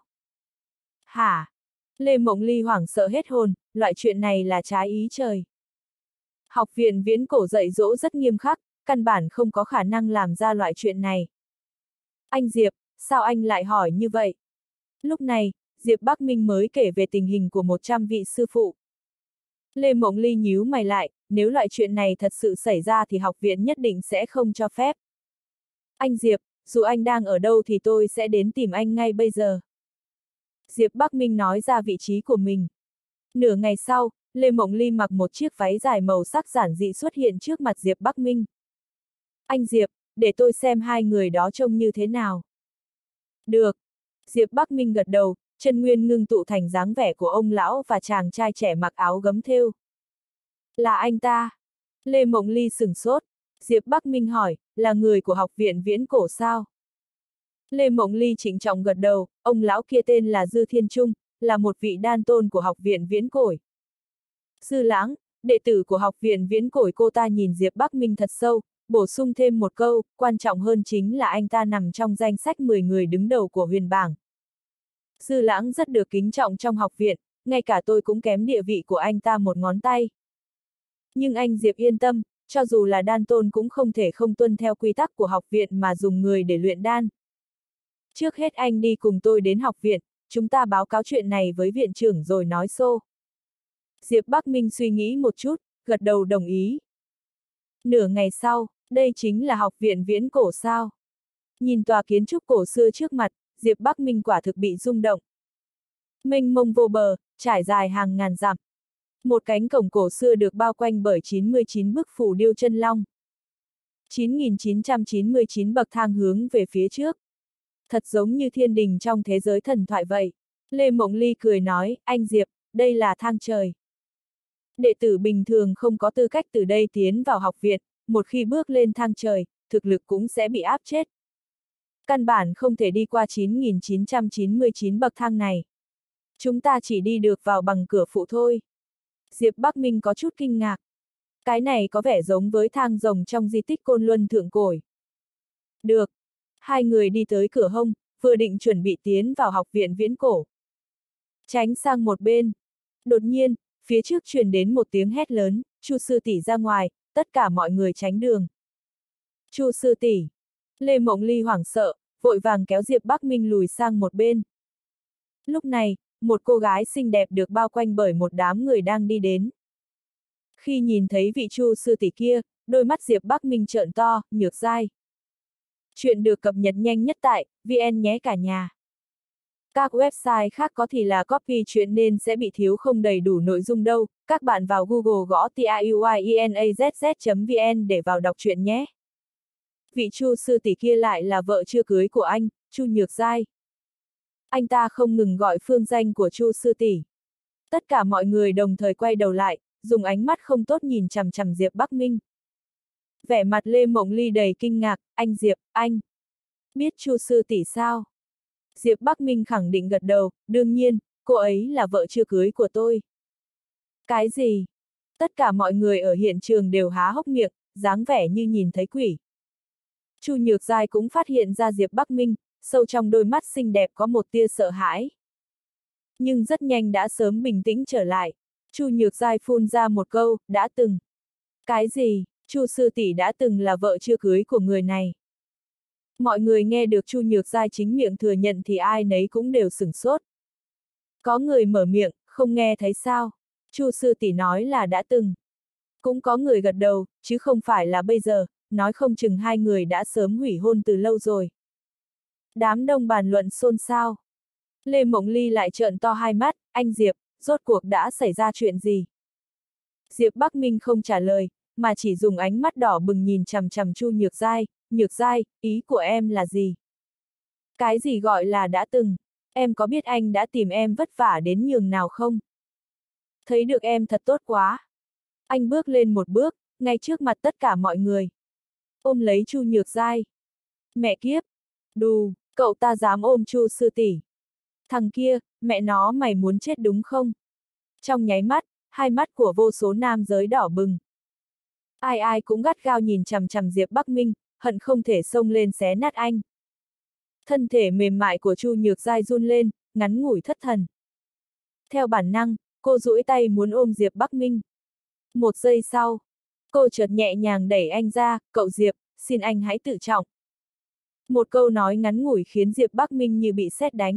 Hả? Lê Mộng Ly hoảng sợ hết hồn, loại chuyện này là trái ý trời. Học viện Viễn Cổ dạy dỗ rất nghiêm khắc, căn bản không có khả năng làm ra loại chuyện này. Anh Diệp, sao anh lại hỏi như vậy? Lúc này, Diệp Bắc Minh mới kể về tình hình của một trăm vị sư phụ. Lê Mộng Ly nhíu mày lại, nếu loại chuyện này thật sự xảy ra thì học viện nhất định sẽ không cho phép. Anh Diệp, dù anh đang ở đâu thì tôi sẽ đến tìm anh ngay bây giờ. Diệp Bắc Minh nói ra vị trí của mình. Nửa ngày sau, Lê Mộng Ly mặc một chiếc váy dài màu sắc giản dị xuất hiện trước mặt Diệp Bắc Minh. Anh Diệp, để tôi xem hai người đó trông như thế nào. Được. Diệp Bắc Minh gật đầu, chân nguyên ngưng tụ thành dáng vẻ của ông lão và chàng trai trẻ mặc áo gấm thêu. Là anh ta. Lê Mộng Ly sửng sốt. Diệp Bắc Minh hỏi, là người của học viện Viễn Cổ sao? Lê Mộng Ly trịnh trọng gật đầu, ông lão kia tên là Dư Thiên Trung, là một vị đan tôn của học viện Viễn Cổ. Dư Lãng, đệ tử của học viện Viễn Cổ. Cô ta nhìn Diệp Bắc Minh thật sâu, bổ sung thêm một câu, quan trọng hơn chính là anh ta nằm trong danh sách mười người đứng đầu của huyền bảng. Dư Lãng rất được kính trọng trong học viện, ngay cả tôi cũng kém địa vị của anh ta một ngón tay. Nhưng anh Diệp yên tâm, cho dù là đan tôn cũng không thể không tuân theo quy tắc của học viện mà dùng người để luyện đan. Trước hết anh đi cùng tôi đến học viện, chúng ta báo cáo chuyện này với viện trưởng rồi nói xô. Diệp Bắc Minh suy nghĩ một chút, gật đầu đồng ý. Nửa ngày sau, đây chính là học viện Viễn Cổ sao? Nhìn tòa kiến trúc cổ xưa trước mặt, Diệp Bắc Minh quả thực bị rung động. Mênh mông vô bờ, trải dài hàng ngàn dặm. Một cánh cổng cổ xưa được bao quanh bởi chín mươi chín bức phù điêu chân long. chín nghìn chín trăm chín mươi chín bậc thang hướng về phía trước. Thật giống như thiên đình trong thế giới thần thoại vậy. Lê Mộng Ly cười nói, anh Diệp, đây là thang trời. Đệ tử bình thường không có tư cách từ đây tiến vào học viện, một khi bước lên thang trời, thực lực cũng sẽ bị áp chết. Căn bản không thể đi qua chín nghìn chín trăm chín mươi chín bậc thang này. Chúng ta chỉ đi được vào bằng cửa phụ thôi. Diệp Bắc Minh có chút kinh ngạc. Cái này có vẻ giống với thang rồng trong di tích Côn Luân Thượng Cổ. Được. Hai người đi tới cửa hông, vừa định chuẩn bị tiến vào học viện Viễn Cổ. Tránh sang một bên. Đột nhiên, phía trước truyền đến một tiếng hét lớn, Chu sư tỷ ra ngoài, tất cả mọi người tránh đường. Chu sư tỷ. Lê Mộng Ly hoảng sợ, vội vàng kéo Diệp Bắc Minh lùi sang một bên. Lúc này, một cô gái xinh đẹp được bao quanh bởi một đám người đang đi đến. Khi nhìn thấy vị Chu sư tỷ kia, đôi mắt Diệp Bắc Minh trợn to, nhược dai. Chuyện được cập nhật nhanh nhất tại vê en nhé cả nhà. Các website khác có thì là copy chuyện nên sẽ bị thiếu không đầy đủ nội dung đâu, các bạn vào Google gõ tiuyenaz chấm vn để vào đọc chuyện nhé. Vị Chu sư tỷ kia lại là vợ chưa cưới của anh, Chu Nhược Giai. Anh ta không ngừng gọi phương danh của Chu sư tỷ. Tất cả mọi người đồng thời quay đầu lại, dùng ánh mắt không tốt nhìn chằm chằm Diệp Bắc Minh. Vẻ mặt Lê Mộng Ly đầy kinh ngạc, anh Diệp, anh biết Chu sư tỷ sao? Diệp Bắc Minh khẳng định gật đầu, đương nhiên, cô ấy là vợ chưa cưới của tôi. Cái gì? Tất cả mọi người ở hiện trường đều há hốc miệng, dáng vẻ như nhìn thấy quỷ. Chu Nhược Giai cũng phát hiện ra Diệp Bắc Minh, sâu trong đôi mắt xinh đẹp có một tia sợ hãi. Nhưng rất nhanh đã sớm bình tĩnh trở lại. Chu Nhược Giai phun ra một câu, đã từng. Cái gì? Chu sư tỷ đã từng là vợ chưa cưới của người này. Mọi người nghe được Chu Nhược Giai chính miệng thừa nhận thì ai nấy cũng đều sửng sốt. Có người mở miệng, không nghe thấy sao? Chu sư tỷ nói là đã từng. Cũng có người gật đầu, chứ không phải là bây giờ, nói không chừng hai người đã sớm hủy hôn từ lâu rồi. Đám đông bàn luận xôn xao. Lê Mộng Ly lại trợn to hai mắt, anh Diệp, rốt cuộc đã xảy ra chuyện gì? Diệp Bắc Minh không trả lời, mà chỉ dùng ánh mắt đỏ bừng nhìn chằm chằm Chu Nhược Giai. Nhược Giai, ý của em là gì? Cái gì gọi là đã từng? Em có biết anh đã tìm em vất vả đến nhường nào không? Thấy được em thật tốt quá. Anh bước lên một bước, ngay trước mặt tất cả mọi người. Ôm lấy Chu Nhược Giai. Mẹ kiếp! Đù, cậu ta dám ôm Chu sư tỷ. Thằng kia, mẹ nó mày muốn chết đúng không? Trong nháy mắt, hai mắt của vô số nam giới đỏ bừng. Ai ai cũng gắt gao nhìn chằm chằm Diệp Bắc Minh, hận không thể xông lên xé nát anh. Thân thể mềm mại của Chu Nhược Giai run lên, ngắn ngủi thất thần. Theo bản năng, cô duỗi tay muốn ôm Diệp Bắc Minh. Một giây sau, cô chợt nhẹ nhàng đẩy anh ra, cậu Diệp, xin anh hãy tự trọng. Một câu nói ngắn ngủi khiến Diệp Bắc Minh như bị sét đánh.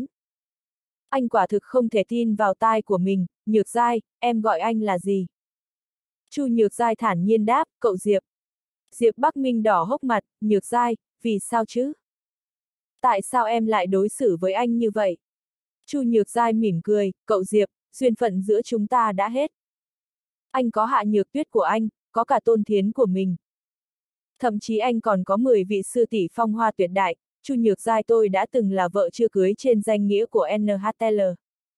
Anh quả thực không thể tin vào tai của mình, Nhược Giai, em gọi anh là gì? Chu Nhược Giai thản nhiên đáp, cậu Diệp. Diệp Bắc Minh đỏ hốc mặt, Nhược Giai, vì sao chứ? Tại sao em lại đối xử với anh như vậy? Chu Nhược Giai mỉm cười, cậu Diệp, duyên phận giữa chúng ta đã hết. Anh có Hạ Nhược Tuyết của anh, có cả Tôn Thiến của mình. Thậm chí anh còn có mười vị sư tỷ phong hoa tuyệt đại, Chu Nhược Giai tôi đã từng là vợ chưa cưới trên danh nghĩa của en hát lờ.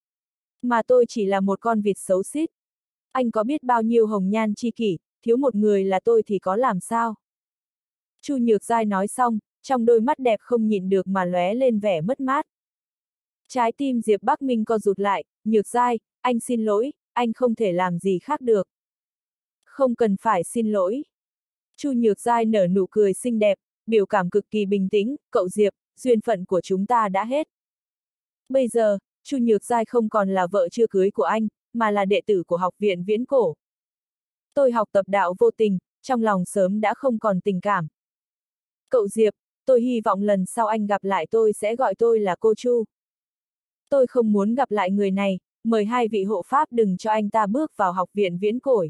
Mà tôi chỉ là một con vịt xấu xít. Anh có biết bao nhiêu hồng nhan chi kỷ, thiếu một người là tôi thì có làm sao? Chu Nhược Giai nói xong, trong đôi mắt đẹp không nhịn được mà lóe lên vẻ mất mát. Trái tim Diệp Bắc Minh co rụt lại, Nhược Giai, anh xin lỗi, anh không thể làm gì khác được. Không cần phải xin lỗi. Chu Nhược Giai nở nụ cười xinh đẹp, biểu cảm cực kỳ bình tĩnh, cậu Diệp, duyên phận của chúng ta đã hết. Bây giờ, Chu Nhược Giai không còn là vợ chưa cưới của anh, mà là đệ tử của học viện Viễn Cổ. Tôi học tập đạo vô tình, trong lòng sớm đã không còn tình cảm. Cậu Diệp, tôi hy vọng lần sau anh gặp lại tôi sẽ gọi tôi là cô Chu. Tôi không muốn gặp lại người này, mời hai vị hộ pháp đừng cho anh ta bước vào học viện Viễn Cổ.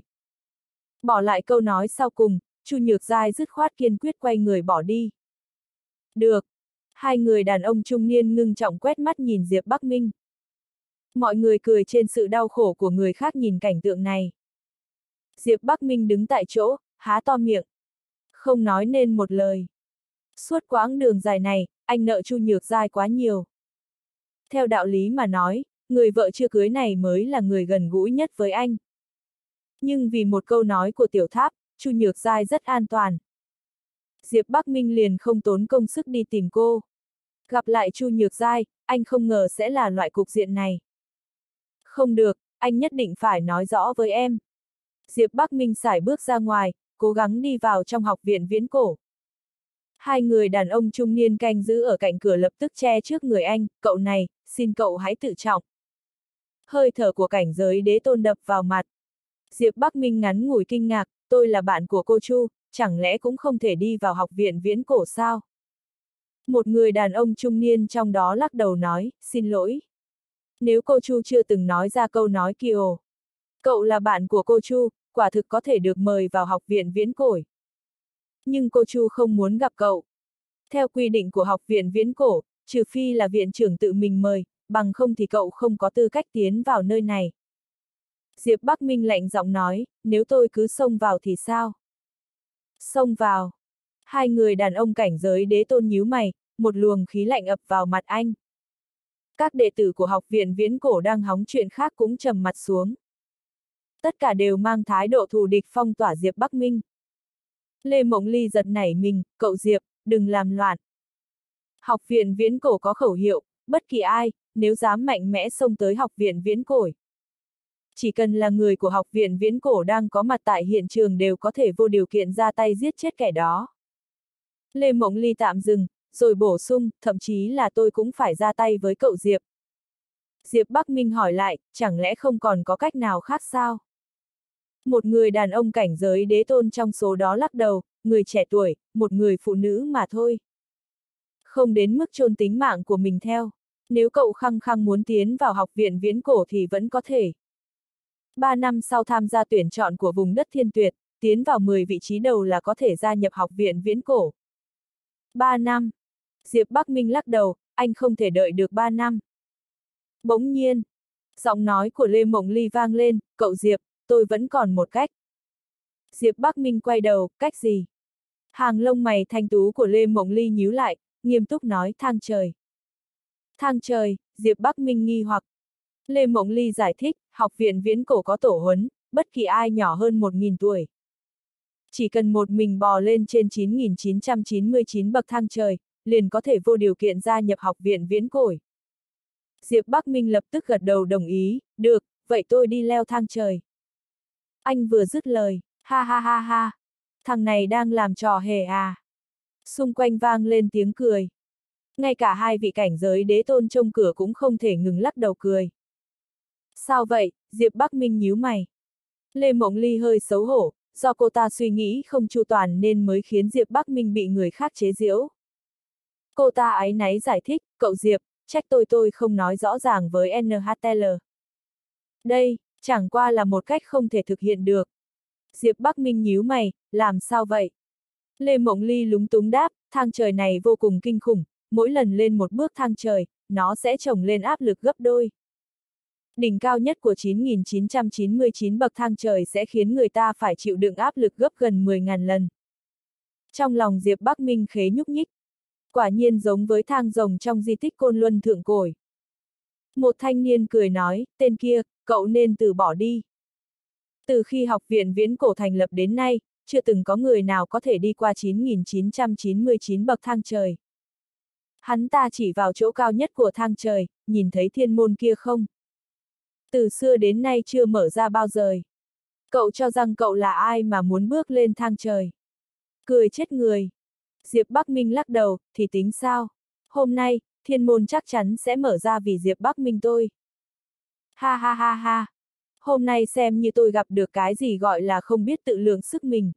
Bỏ lại câu nói sau cùng, Chu Nhược Giai dứt khoát kiên quyết quay người bỏ đi. Được. Hai người đàn ông trung niên ngưng trọng quét mắt nhìn Diệp Bắc Minh. Mọi người cười trên sự đau khổ của người khác nhìn cảnh tượng này. Diệp Bắc Minh đứng tại chỗ, há to miệng. Không nói nên một lời. Suốt quãng đường dài này, anh nợ Chu Nhược Giai quá nhiều. Theo đạo lý mà nói, người vợ chưa cưới này mới là người gần gũi nhất với anh. Nhưng vì một câu nói của Tiểu Tháp, Chu Nhược Giai rất an toàn. Diệp Bắc Minh liền không tốn công sức đi tìm cô. Gặp lại Chu Nhược Giai, anh không ngờ sẽ là loại cục diện này. Không được, anh nhất định phải nói rõ với em. Diệp Bắc Minh sải bước ra ngoài, cố gắng đi vào trong học viện Viễn Cổ. Hai người đàn ông trung niên canh giữ ở cạnh cửa lập tức che trước người anh, cậu này, xin cậu hãy tự trọng. Hơi thở của cảnh giới đế tôn đập vào mặt. Diệp Bắc Minh ngắn ngủi kinh ngạc, tôi là bạn của cô Chu, chẳng lẽ cũng không thể đi vào học viện Viễn Cổ sao? Một người đàn ông trung niên trong đó lắc đầu nói, xin lỗi. Nếu cô Chu chưa từng nói ra câu nói kia, cậu là bạn của cô Chu, quả thực có thể được mời vào học viện Viễn Cổ. Nhưng cô Chu không muốn gặp cậu. Theo quy định của học viện Viễn Cổ, trừ phi là viện trưởng tự mình mời, bằng không thì cậu không có tư cách tiến vào nơi này. Diệp Bắc Minh lạnh giọng nói, nếu tôi cứ xông vào thì sao? Xông vào. Hai người đàn ông cảnh giới đế tôn nhíu mày, một luồng khí lạnh ập vào mặt anh. Các đệ tử của học viện Viễn Cổ đang hóng chuyện khác cũng trầm mặt xuống. Tất cả đều mang thái độ thù địch phong tỏa Diệp Bắc Minh. Lê Mộng Ly giật nảy mình, cậu Diệp, đừng làm loạn. Học viện Viễn Cổ có khẩu hiệu, bất kỳ ai, nếu dám mạnh mẽ xông tới học viện Viễn Cổ. Chỉ cần là người của học viện Viễn Cổ đang có mặt tại hiện trường đều có thể vô điều kiện ra tay giết chết kẻ đó. Lê Mộng Ly tạm dừng, rồi bổ sung, thậm chí là tôi cũng phải ra tay với cậu Diệp. Diệp Bắc Minh hỏi lại, chẳng lẽ không còn có cách nào khác sao? Một người đàn ông cảnh giới đế tôn trong số đó lắc đầu, người trẻ tuổi, một người phụ nữ mà thôi. Không đến mức chôn tính mạng của mình theo. Nếu cậu khăng khăng muốn tiến vào học viện viễn cổ thì vẫn có thể. Ba năm sau tham gia tuyển chọn của vùng đất thiên tuyệt, tiến vào mười vị trí đầu là có thể gia nhập học viện viễn cổ. Ba năm. Diệp Bắc Minh lắc đầu, anh không thể đợi được ba năm. Bỗng nhiên, giọng nói của Lê Mộng Ly vang lên, cậu Diệp, tôi vẫn còn một cách. Diệp Bắc Minh quay đầu, cách gì? Hàng lông mày thanh tú của Lê Mộng Ly nhíu lại, nghiêm túc nói thang trời. Thang trời, Diệp Bắc Minh nghi hoặc. Lê Mộng Ly giải thích, học viện viễn cổ có tổ huấn, bất kỳ ai nhỏ hơn một nghìn tuổi. Chỉ cần một mình bò lên trên chín nghìn chín trăm chín mươi chín bậc thang trời, liền có thể vô điều kiện gia nhập học viện viễn cổ. Diệp Bắc Minh lập tức gật đầu đồng ý, được, vậy tôi đi leo thang trời. Anh vừa dứt lời, ha ha ha ha, thằng này đang làm trò hề à. Xung quanh vang lên tiếng cười. Ngay cả hai vị cảnh giới đế tôn trông cửa cũng không thể ngừng lắc đầu cười. Sao vậy, Diệp Bắc Minh nhíu mày. Lê Mộng Ly hơi xấu hổ, do cô ta suy nghĩ không chu toàn nên mới khiến Diệp Bắc Minh bị người khác chế giễu. Cô ta áy náy giải thích, cậu Diệp, trách tôi tôi không nói rõ ràng với en hát lờ. Đây, chẳng qua là một cách không thể thực hiện được. Diệp Bắc Minh nhíu mày, làm sao vậy? Lê Mộng Ly lúng túng đáp, thang trời này vô cùng kinh khủng, mỗi lần lên một bước thang trời, nó sẽ chồng lên áp lực gấp đôi. Đỉnh cao nhất của chín nghìn chín trăm chín mươi chín bậc thang trời sẽ khiến người ta phải chịu đựng áp lực gấp gần mười nghìn lần. Trong lòng Diệp Bắc Minh khế nhúc nhích. Quả nhiên giống với thang rồng trong di tích Côn Luân Thượng Cổ. Một thanh niên cười nói, tên kia, cậu nên từ bỏ đi. Từ khi học viện viễn cổ thành lập đến nay, chưa từng có người nào có thể đi qua chín nghìn chín trăm chín mươi chín bậc thang trời. Hắn ta chỉ vào chỗ cao nhất của thang trời, nhìn thấy thiên môn kia không? Từ xưa đến nay chưa mở ra bao giờ. Cậu cho rằng cậu là ai mà muốn bước lên thang trời? Cười chết người. Diệp Bắc Minh lắc đầu, thì tính sao? Hôm nay, thiên môn chắc chắn sẽ mở ra vì Diệp Bắc Minh tôi. Ha ha ha ha. Hôm nay xem như tôi gặp được cái gì gọi là không biết tự lượng sức mình.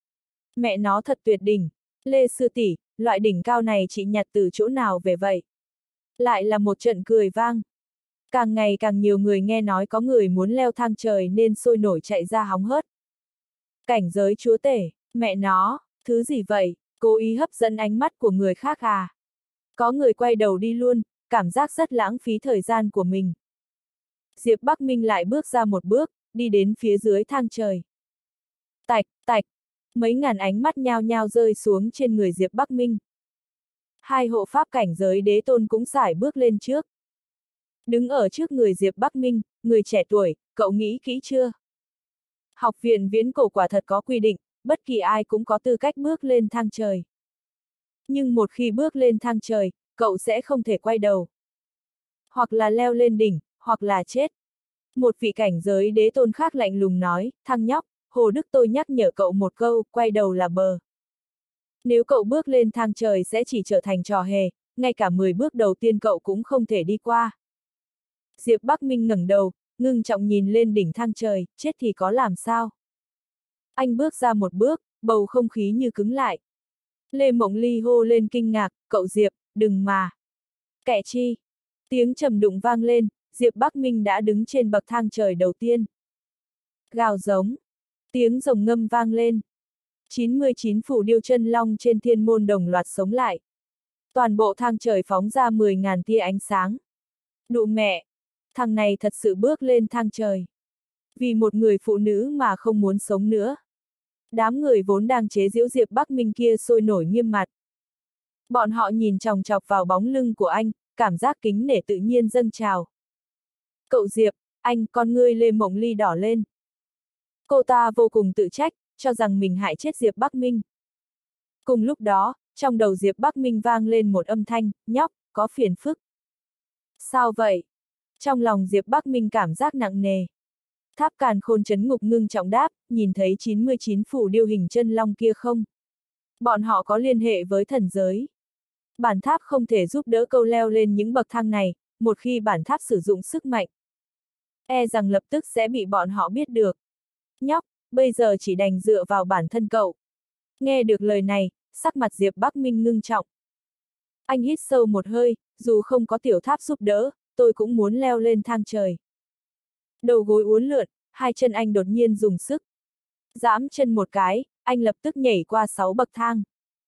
Mẹ nó thật tuyệt đỉnh. Lê sư tỷ, loại đỉnh cao này chị nhặt từ chỗ nào về vậy? Lại là một trận cười vang. Càng ngày càng nhiều người nghe nói có người muốn leo thang trời nên sôi nổi chạy ra hóng hớt. Cảnh giới chúa tể, mẹ nó, thứ gì vậy, cố ý hấp dẫn ánh mắt của người khác à? Có người quay đầu đi luôn, cảm giác rất lãng phí thời gian của mình. Diệp Bắc Minh lại bước ra một bước, đi đến phía dưới thang trời. Tạch, tạch, mấy ngàn ánh mắt nhao nhao rơi xuống trên người Diệp Bắc Minh. Hai hộ pháp cảnh giới đế tôn cũng sải bước lên trước. Đứng ở trước người Diệp Bắc Minh, người trẻ tuổi, cậu nghĩ kỹ chưa? Học viện viễn cổ quả thật có quy định, bất kỳ ai cũng có tư cách bước lên thang trời. Nhưng một khi bước lên thang trời, cậu sẽ không thể quay đầu. Hoặc là leo lên đỉnh, hoặc là chết. Một vị cảnh giới đế tôn khác lạnh lùng nói, thằng nhóc, Hồ Đức tôi nhắc nhở cậu một câu, quay đầu là bờ. Nếu cậu bước lên thang trời sẽ chỉ trở thành trò hề, ngay cả mười bước đầu tiên cậu cũng không thể đi qua. Diệp Bắc Minh ngẩng đầu, ngưng trọng nhìn lên đỉnh thang trời, chết thì có làm sao? Anh bước ra một bước, bầu không khí như cứng lại. Lê Mộng Ly hô lên kinh ngạc, cậu Diệp, đừng mà. Kẻ chi? Tiếng trầm đụng vang lên, Diệp Bắc Minh đã đứng trên bậc thang trời đầu tiên. Gào giống. Tiếng rồng ngâm vang lên. chín mươi chín phủ điêu chân long trên thiên môn đồng loạt sống lại. Toàn bộ thang trời phóng ra mười nghìn tia ánh sáng. Đụ mẹ! Thằng này thật sự bước lên thang trời. Vì một người phụ nữ mà không muốn sống nữa. Đám người vốn đang chế giễu Diệp Bắc Minh kia sôi nổi nghiêm mặt. Bọn họ nhìn chòng chọc vào bóng lưng của anh, cảm giác kính nể tự nhiên dâng trào. Cậu Diệp, anh, con ngươi Lê Mộng Ly đỏ lên. Cô ta vô cùng tự trách, cho rằng mình hại chết Diệp Bắc Minh. Cùng lúc đó, trong đầu Diệp Bắc Minh vang lên một âm thanh, nhóc, có phiền phức. Sao vậy? Trong lòng Diệp Bắc Minh cảm giác nặng nề. Tháp Càn Khôn Trấn Ngục ngưng trọng đáp, nhìn thấy chín mươi chín phủ điêu hình chân long kia không? Bọn họ có liên hệ với thần giới. Bản tháp không thể giúp đỡ câu leo lên những bậc thang này, một khi bản tháp sử dụng sức mạnh, e rằng lập tức sẽ bị bọn họ biết được. Nhóc, bây giờ chỉ đành dựa vào bản thân cậu. Nghe được lời này, sắc mặt Diệp Bắc Minh ngưng trọng. Anh hít sâu một hơi, dù không có tiểu tháp giúp đỡ, tôi cũng muốn leo lên thang trời. Đầu gối uốn lượn, hai chân anh đột nhiên dùng sức. Giẫm chân một cái, anh lập tức nhảy qua sáu bậc thang.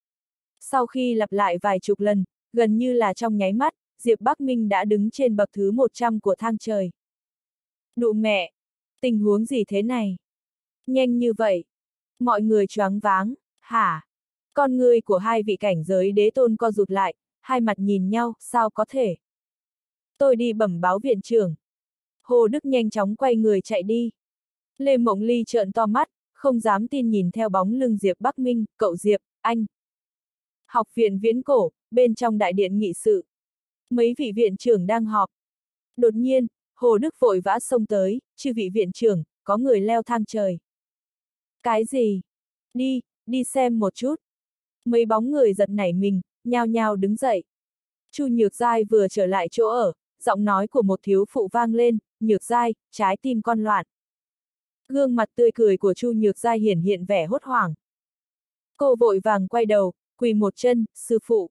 Sau khi lặp lại vài chục lần, gần như là trong nháy mắt, Diệp Bắc Minh đã đứng trên bậc thứ một trăm của thang trời. Đụ mẹ! Tình huống gì thế này? Nhanh như vậy! Mọi người choáng váng, hả? Con người của hai vị cảnh giới đế tôn co rụt lại, hai mặt nhìn nhau, sao có thể? Tôi đi bẩm báo viện trưởng. Hồ Đức nhanh chóng quay người chạy đi. Lê Mộng Ly trợn to mắt, không dám tin nhìn theo bóng lưng Diệp Bắc Minh, cậu Diệp, anh. Học viện Viễn Cổ, bên trong đại điện nghị sự. Mấy vị viện trưởng đang họp. Đột nhiên, Hồ Đức vội vã xông tới, chư vị viện trưởng, có người leo thang trời. Cái gì? Đi, đi xem một chút. Mấy bóng người giật nảy mình, nhao nhao đứng dậy. Chu Nhược Giai vừa trở lại chỗ ở, giọng nói của một thiếu phụ vang lên, Nhược Giai, trái tim con loạn. Gương mặt tươi cười của Chu Nhược Giai hiển hiện vẻ hốt hoảng. Cô vội vàng quay đầu, quỳ một chân, sư phụ.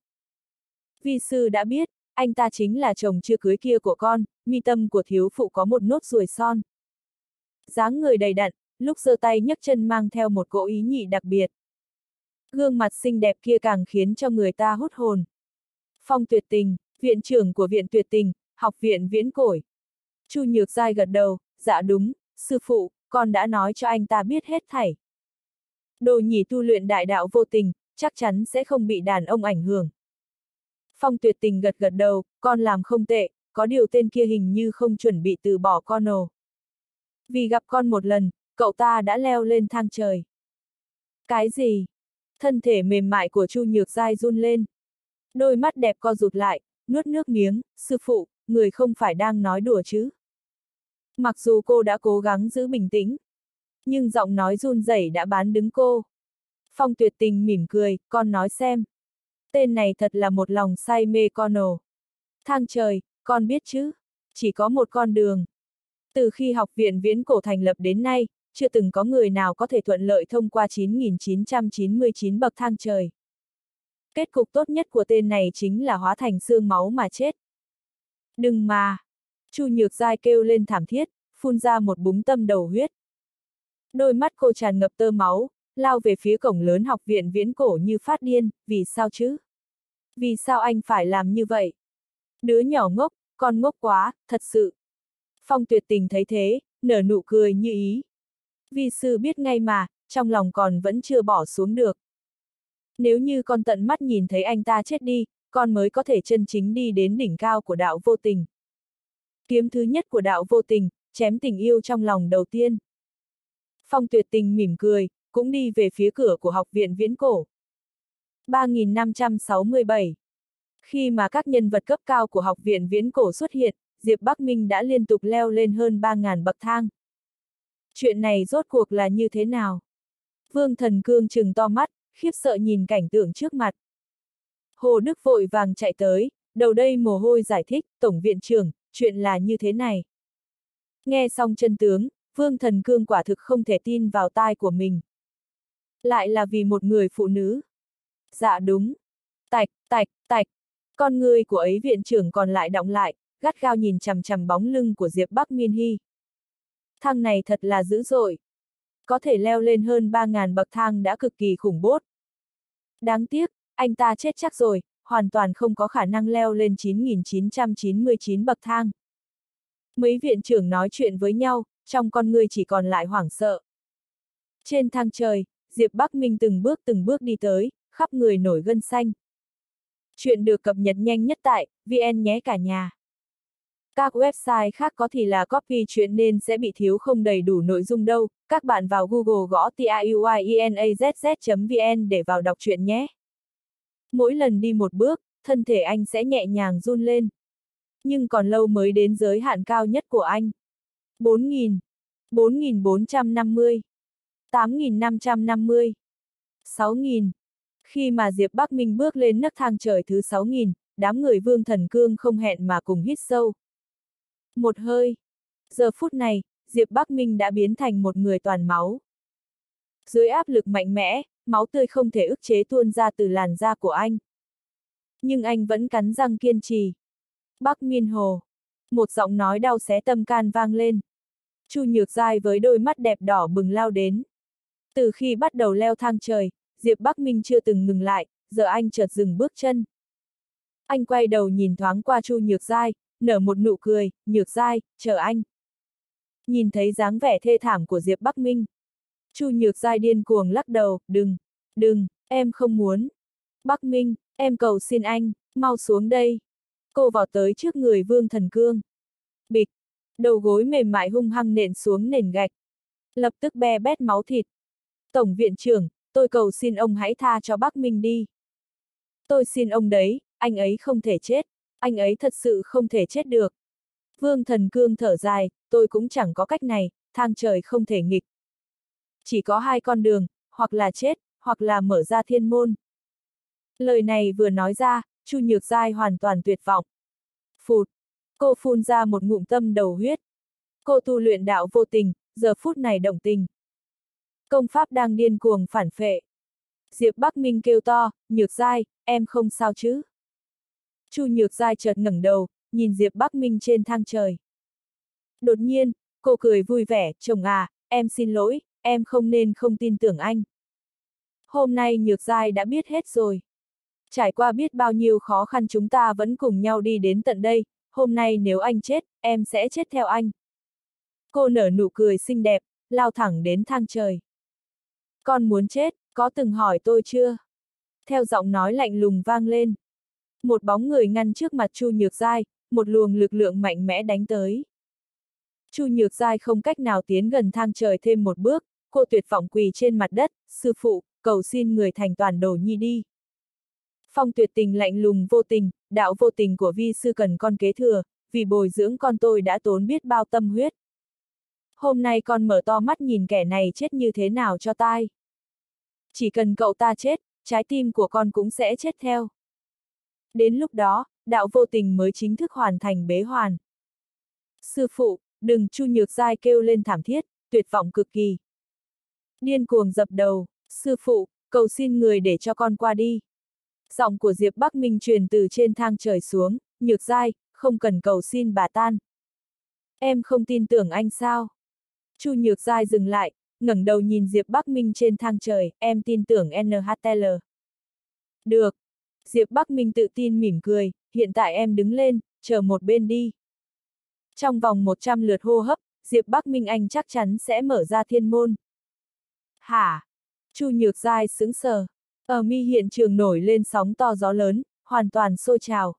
Vi sư đã biết, anh ta chính là chồng chưa cưới kia của con, mi tâm của thiếu phụ có một nốt ruồi son. Dáng người đầy đặn, lúc giơ tay nhấc chân mang theo một cỗ ý nhị đặc biệt. Gương mặt xinh đẹp kia càng khiến cho người ta hút hồn. Phong Tuyệt Tình, viện trưởng của viện Tuyệt Tình, học viện Viễn Cổ. Chu Nhược Giai gật đầu, dạ đúng, sư phụ, con đã nói cho anh ta biết hết thảy. Đồ nhỉ tu luyện đại đạo vô tình, chắc chắn sẽ không bị đàn ông ảnh hưởng. Phong Tuyệt Tình gật gật đầu, con làm không tệ, có điều tên kia hình như không chuẩn bị từ bỏ con ồ. Vì gặp con một lần, cậu ta đã leo lên thang trời. Cái gì? Thân thể mềm mại của Chu Nhược Giai run lên. Đôi mắt đẹp co rụt lại, nuốt nước miếng, sư phụ, người không phải đang nói đùa chứ. Mặc dù cô đã cố gắng giữ bình tĩnh, nhưng giọng nói run rẩy đã bán đứng cô. Phong Tuyệt Tình mỉm cười, con nói xem. Tên này thật là một lòng say mê con ồ. Thang trời, con biết chứ, chỉ có một con đường. Từ khi học viện Viễn Cổ thành lập đến nay, chưa từng có người nào có thể thuận lợi thông qua chín nghìn chín trăm chín mươi chín bậc thang trời. Kết cục tốt nhất của tên này chính là hóa thành xương máu mà chết. Đừng mà! Chu Nhược Giai kêu lên thảm thiết, phun ra một búng tâm đầu huyết. Đôi mắt cô tràn ngập tơ máu, lao về phía cổng lớn học viện Viễn Cổ như phát điên, vì sao chứ? Vì sao anh phải làm như vậy? Đứa nhỏ ngốc, con ngốc quá, thật sự. Phong Tuyệt Tình thấy thế, nở nụ cười như ý. Vi sư biết ngay mà, trong lòng còn vẫn chưa bỏ xuống được. Nếu như con tận mắt nhìn thấy anh ta chết đi, con mới có thể chân chính đi đến đỉnh cao của đạo vô tình. Kiếm thứ nhất của đạo vô tình, chém tình yêu trong lòng đầu tiên. Phong Tuyệt Tình mỉm cười, cũng đi về phía cửa của học viện Viễn Cổ. ba nghìn năm trăm sáu mươi bảy. Khi mà các nhân vật cấp cao của học viện Viễn Cổ xuất hiện, Diệp Bắc Minh đã liên tục leo lên hơn ba nghìn bậc thang. Chuyện này rốt cuộc là như thế nào? Vương Thần Cương trừng to mắt, khiếp sợ nhìn cảnh tượng trước mặt. Hồ Đức vội vàng chạy tới, đầu đây mồ hôi giải thích, Tổng viện trưởng, chuyện là như thế này. Nghe xong chân tướng, Vương Thần Cương quả thực không thể tin vào tai của mình. Lại là vì một người phụ nữ. Dạ đúng. Tạch, tạch, tạch. Con người của ấy viện trưởng còn lại đọng lại, gắt gao nhìn chằm chằm bóng lưng của Diệp Bắc Minh Hy. Thang này thật là dữ dội. Có thể leo lên hơn ba nghìn bậc thang đã cực kỳ khủng bố. Đáng tiếc, anh ta chết chắc rồi, hoàn toàn không có khả năng leo lên chín nghìn chín trăm chín mươi chín bậc thang. Mấy viện trưởng nói chuyện với nhau, trong con người chỉ còn lại hoảng sợ. Trên thang trời, Diệp Bắc Minh từng bước từng bước đi tới, khắp người nổi gân xanh. Chuyện được cập nhật nhanh nhất tại vê en nhé cả nhà. Các website khác có thì là copy chuyện nên sẽ bị thiếu không đầy đủ nội dung đâu, các bạn vào Google gõ tiuyenazz chấm vn để vào đọc truyện nhé. Mỗi lần đi một bước, thân thể anh sẽ nhẹ nhàng run lên. Nhưng còn lâu mới đến giới hạn cao nhất của anh. bốn nghìn, bốn nghìn bốn trăm năm mươi, tám nghìn năm trăm năm mươi, sáu nghìn. Khi mà Diệp Bắc Minh bước lên nấc thang trời thứ sáu nghìn, đám người Vương Thần Cương không hẹn mà cùng hít sâu. Một hơi. Giờ phút này, Diệp Bắc Minh đã biến thành một người toàn máu. Dưới áp lực mạnh mẽ, máu tươi không thể ức chế tuôn ra từ làn da của anh. Nhưng anh vẫn cắn răng kiên trì. Bắc Miên Hồ. Một giọng nói đau xé tâm can vang lên. Chu Nhược Giai với đôi mắt đẹp đỏ bừng lao đến. Từ khi bắt đầu leo thang trời, Diệp Bắc Minh chưa từng ngừng lại, giờ anh chợt dừng bước chân. Anh quay đầu nhìn thoáng qua Chu Nhược Giai, nở một nụ cười, Nhược Giai, chờ anh. Nhìn thấy dáng vẻ thê thảm của Diệp Bắc Minh. Chu Nhược Giai điên cuồng lắc đầu, đừng, đừng, em không muốn. Bắc Minh, em cầu xin anh, mau xuống đây. Cô vào tới trước người Vương Thần Cương. Bịch, đầu gối mềm mại hung hăng nện xuống nền gạch. Lập tức be bét máu thịt. Tổng viện trưởng, tôi cầu xin ông hãy tha cho Bắc Minh đi. Tôi xin ông đấy, anh ấy không thể chết, anh ấy thật sự không thể chết được. Vương Thần Cương thở dài, tôi cũng chẳng có cách này, thang trời không thể nghịch. Chỉ có hai con đường, hoặc là chết, hoặc là mở ra thiên môn. Lời này vừa nói ra, Chu Nhược Giai hoàn toàn tuyệt vọng. Phụt, cô phun ra một ngụm tâm đầu huyết. Cô tu luyện đạo vô tình, giờ phút này động tình. Công pháp đang điên cuồng phản phệ. Diệp Bắc Minh kêu to, Nhược Giai, em không sao chứ? Chu Nhược Giai chợt ngẩng đầu, nhìn Diệp Bắc Minh trên thang trời. Đột nhiên, cô cười vui vẻ, chồng à, em xin lỗi, em không nên không tin tưởng anh. Hôm nay Nhược Giai đã biết hết rồi. Trải qua biết bao nhiêu khó khăn chúng ta vẫn cùng nhau đi đến tận đây, hôm nay nếu anh chết, em sẽ chết theo anh. Cô nở nụ cười xinh đẹp, lao thẳng đến thang trời. Con muốn chết, có từng hỏi tôi chưa? Theo giọng nói lạnh lùng vang lên. Một bóng người ngăn trước mặt Chu Nhược Giai, một luồng lực lượng mạnh mẽ đánh tới. Chu Nhược Giai không cách nào tiến gần thang trời thêm một bước, cô tuyệt vọng quỳ trên mặt đất, sư phụ, cầu xin người thành toàn đồ nhi đi. Phong Tuyệt Tình lạnh lùng vô tình, đạo vô tình của vi sư cần con kế thừa, vì bồi dưỡng con tôi đã tốn biết bao tâm huyết. Hôm nay con mở to mắt nhìn kẻ này chết như thế nào cho tai. Chỉ cần cậu ta chết, trái tim của con cũng sẽ chết theo. Đến lúc đó, đạo vô tình mới chính thức hoàn thành bế hoàn. Sư phụ, đừng, Chu Nhược Giai kêu lên thảm thiết, tuyệt vọng cực kỳ. Điên cuồng dập đầu, sư phụ, cầu xin người để cho con qua đi. Giọng của Diệp Bắc Minh truyền từ trên thang trời xuống, Nhược Giai, không cần cầu xin bà tan. Em không tin tưởng anh sao? Chu Nhược Giai dừng lại, ngẩng đầu nhìn Diệp Bắc Minh trên thang trời, em tin tưởng en hát lờ. Được. Diệp Bắc Minh tự tin mỉm cười, hiện tại em đứng lên, chờ một bên đi. Trong vòng một trăm lượt hô hấp, Diệp Bắc Minh anh chắc chắn sẽ mở ra thiên môn. Hả? Chu Nhược Giai sững sờ. Ở mi hiện trường nổi lên sóng to gió lớn, hoàn toàn sôi trào.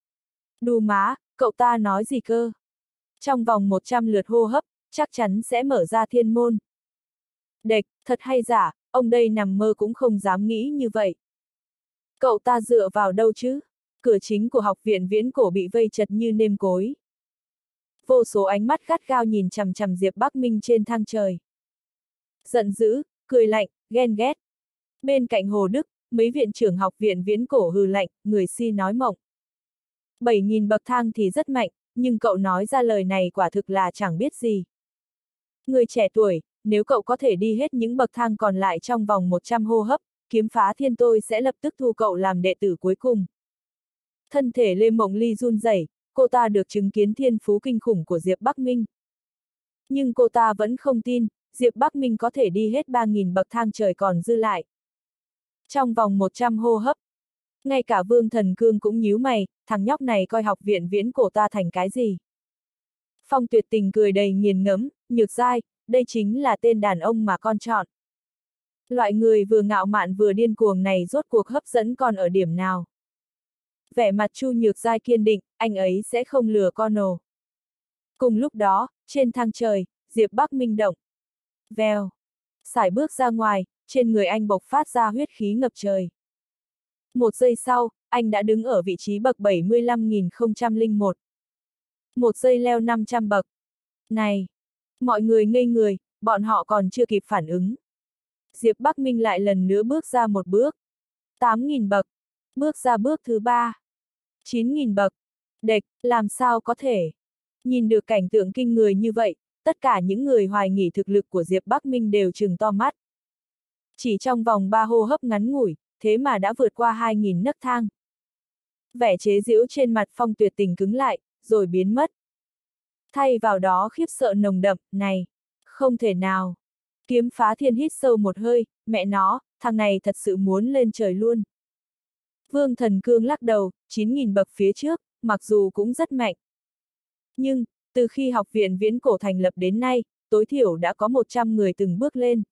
Đù má, cậu ta nói gì cơ? Trong vòng một trăm lượt hô hấp, chắc chắn sẽ mở ra thiên môn. Đệch, thật hay giả, ông đây nằm mơ cũng không dám nghĩ như vậy. Cậu ta dựa vào đâu chứ? Cửa chính của học viện viễn cổ bị vây chật như nêm cối. Vô số ánh mắt gắt gao nhìn chằm chằm Diệp Bắc Minh trên thang trời. Giận dữ, cười lạnh, ghen ghét. Bên cạnh Hồ Đức, mấy viện trưởng học viện viễn cổ hừ lạnh, người si nói mộng. bảy nghìn bậc thang thì rất mạnh, nhưng cậu nói ra lời này quả thực là chẳng biết gì. Người trẻ tuổi, nếu cậu có thể đi hết những bậc thang còn lại trong vòng một trăm hô hấp, kiếm phá thiên tôi sẽ lập tức thu cậu làm đệ tử cuối cùng. Thân thể Lê Mộng Ly run rẩy, cô ta được chứng kiến thiên phú kinh khủng của Diệp Bắc Minh. Nhưng cô ta vẫn không tin, Diệp Bắc Minh có thể đi hết ba nghìn bậc thang trời còn dư lại. Trong vòng một trăm hô hấp, ngay cả Vương Thần Cương cũng nhíu mày, thằng nhóc này coi học viện viễn cổ ta thành cái gì. Phong Tuyệt Tình cười đầy nghiền ngẫm, Nhược Giai, đây chính là tên đàn ông mà con chọn. Loại người vừa ngạo mạn vừa điên cuồng này rốt cuộc hấp dẫn con ở điểm nào? Vẻ mặt Chu Nhược Giai kiên định, anh ấy sẽ không lừa con ồ. Cùng lúc đó, trên thang trời, Diệp Bắc Minh động. Vèo. Sải bước ra ngoài, trên người anh bộc phát ra huyết khí ngập trời. Một giây sau, anh đã đứng ở vị trí bậc bảy mươi lăm nghìn không trăm lẻ một. Một giây leo năm trăm bậc. Này! Mọi người ngây người, bọn họ còn chưa kịp phản ứng. Diệp Bắc Minh lại lần nữa bước ra một bước. tám nghìn bậc. Bước ra bước thứ ba. chín nghìn bậc. Địch, làm sao có thể? Nhìn được cảnh tượng kinh người như vậy, tất cả những người hoài nghi thực lực của Diệp Bắc Minh đều trừng to mắt. Chỉ trong vòng ba hô hấp ngắn ngủi, thế mà đã vượt qua hai nghìn nấc thang. Vẻ chế giễu trên mặt Phong Tuyệt Tình cứng lại, rồi biến mất. Thay vào đó khiếp sợ nồng đậm, này, không thể nào. Kiếm Phá Thiên hít sâu một hơi, mẹ nó, thằng này thật sự muốn lên trời luôn. Vương Thần Cương lắc đầu, chín nghìn bậc phía trước, mặc dù cũng rất mạnh. Nhưng, từ khi học viện Viễn Cổ thành lập đến nay, tối thiểu đã có một trăm người từng bước lên.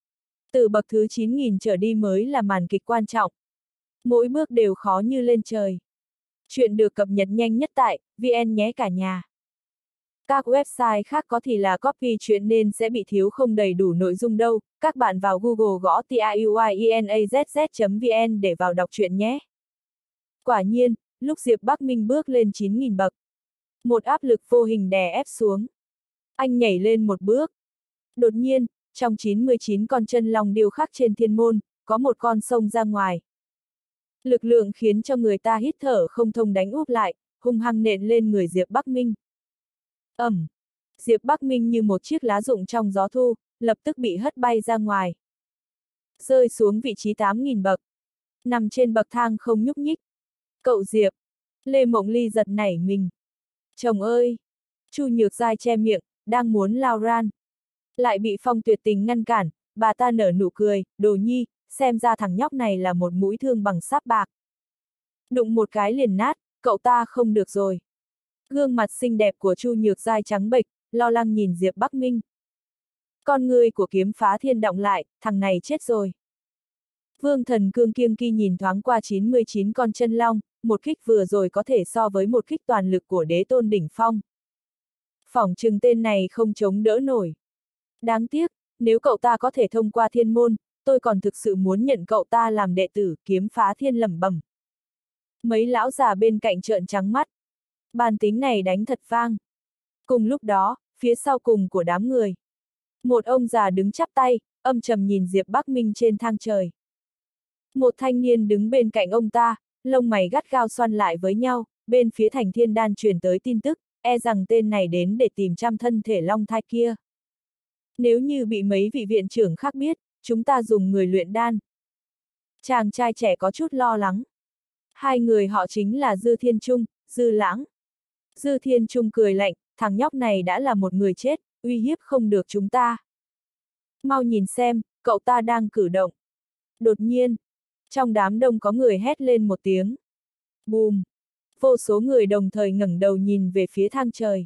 Từ bậc thứ chín nghìn trở đi mới là màn kịch quan trọng. Mỗi bước đều khó như lên trời. Chuyện được cập nhật nhanh nhất tại vê en nhé cả nhà. Các website khác có thì là copy chuyện nên sẽ bị thiếu không đầy đủ nội dung đâu, các bạn vào Google gõ tiuyenazz chấm vn để vào đọc truyện nhé. Quả nhiên, lúc Diệp Bắc Minh bước lên chín nghìn bậc, một áp lực vô hình đè ép xuống. Anh nhảy lên một bước. Đột nhiên, trong chín mươi chín con chân long điêu khắc trên thiên môn, có một con xông ra ngoài. Lực lượng khiến cho người ta hít thở không thông đánh úp lại, hung hăng nện lên người Diệp Bắc Minh. Ầm! Diệp Bắc Minh như một chiếc lá rụng trong gió thu, lập tức bị hất bay ra ngoài. Rơi xuống vị trí tám nghìn bậc. Nằm trên bậc thang không nhúc nhích. Cậu Diệp! Lê Mộng Ly giật nảy mình. Chồng ơi! Chu Nhược Giai che miệng, đang muốn lao ran. Lại bị Phong Tuyệt Tình ngăn cản, bà ta nở nụ cười, đồ nhi, xem ra thằng nhóc này là một mũi thương bằng sáp bạc. Đụng một cái liền nát, cậu ta không được rồi. Gương mặt xinh đẹp của Chu Nhược Giai trắng bệch, lo lắng nhìn Diệp Bắc Minh. Con người của Kiếm Phá Thiên động lại, thằng này chết rồi. Vương Thần Cương kiêng kỳ nhìn thoáng qua chín mươi chín con chân long, một kích vừa rồi có thể so với một kích toàn lực của đế tôn đỉnh phong. Phỏng chừng tên này không chống đỡ nổi. Đáng tiếc, nếu cậu ta có thể thông qua thiên môn, tôi còn thực sự muốn nhận cậu ta làm đệ tử. Kiếm Phá Thiên lẩm bẩm. Mấy lão già bên cạnh trợn trắng mắt. Bàn tính này đánh thật vang. Cùng lúc đó, phía sau cùng của đám người, một ông già đứng chắp tay, âm trầm nhìn Diệp Bắc Minh trên thang trời. Một thanh niên đứng bên cạnh ông ta, lông mày gắt gao xoăn lại với nhau, bên phía Thành Thiên Đan truyền tới tin tức, e rằng tên này đến để tìm trăm thân thể long thai kia. Nếu như bị mấy vị viện trưởng khác biết, chúng ta dùng người luyện đan. Chàng trai trẻ có chút lo lắng. Hai người họ chính là Dư Thiên Trung, Dư Lãng. Dư Thiên Trung cười lạnh, thằng nhóc này đã là một người chết, uy hiếp không được chúng ta. Mau nhìn xem, cậu ta đang cử động. Đột nhiên, trong đám đông có người hét lên một tiếng. Bùm! Vô số người đồng thời ngẩng đầu nhìn về phía thang trời.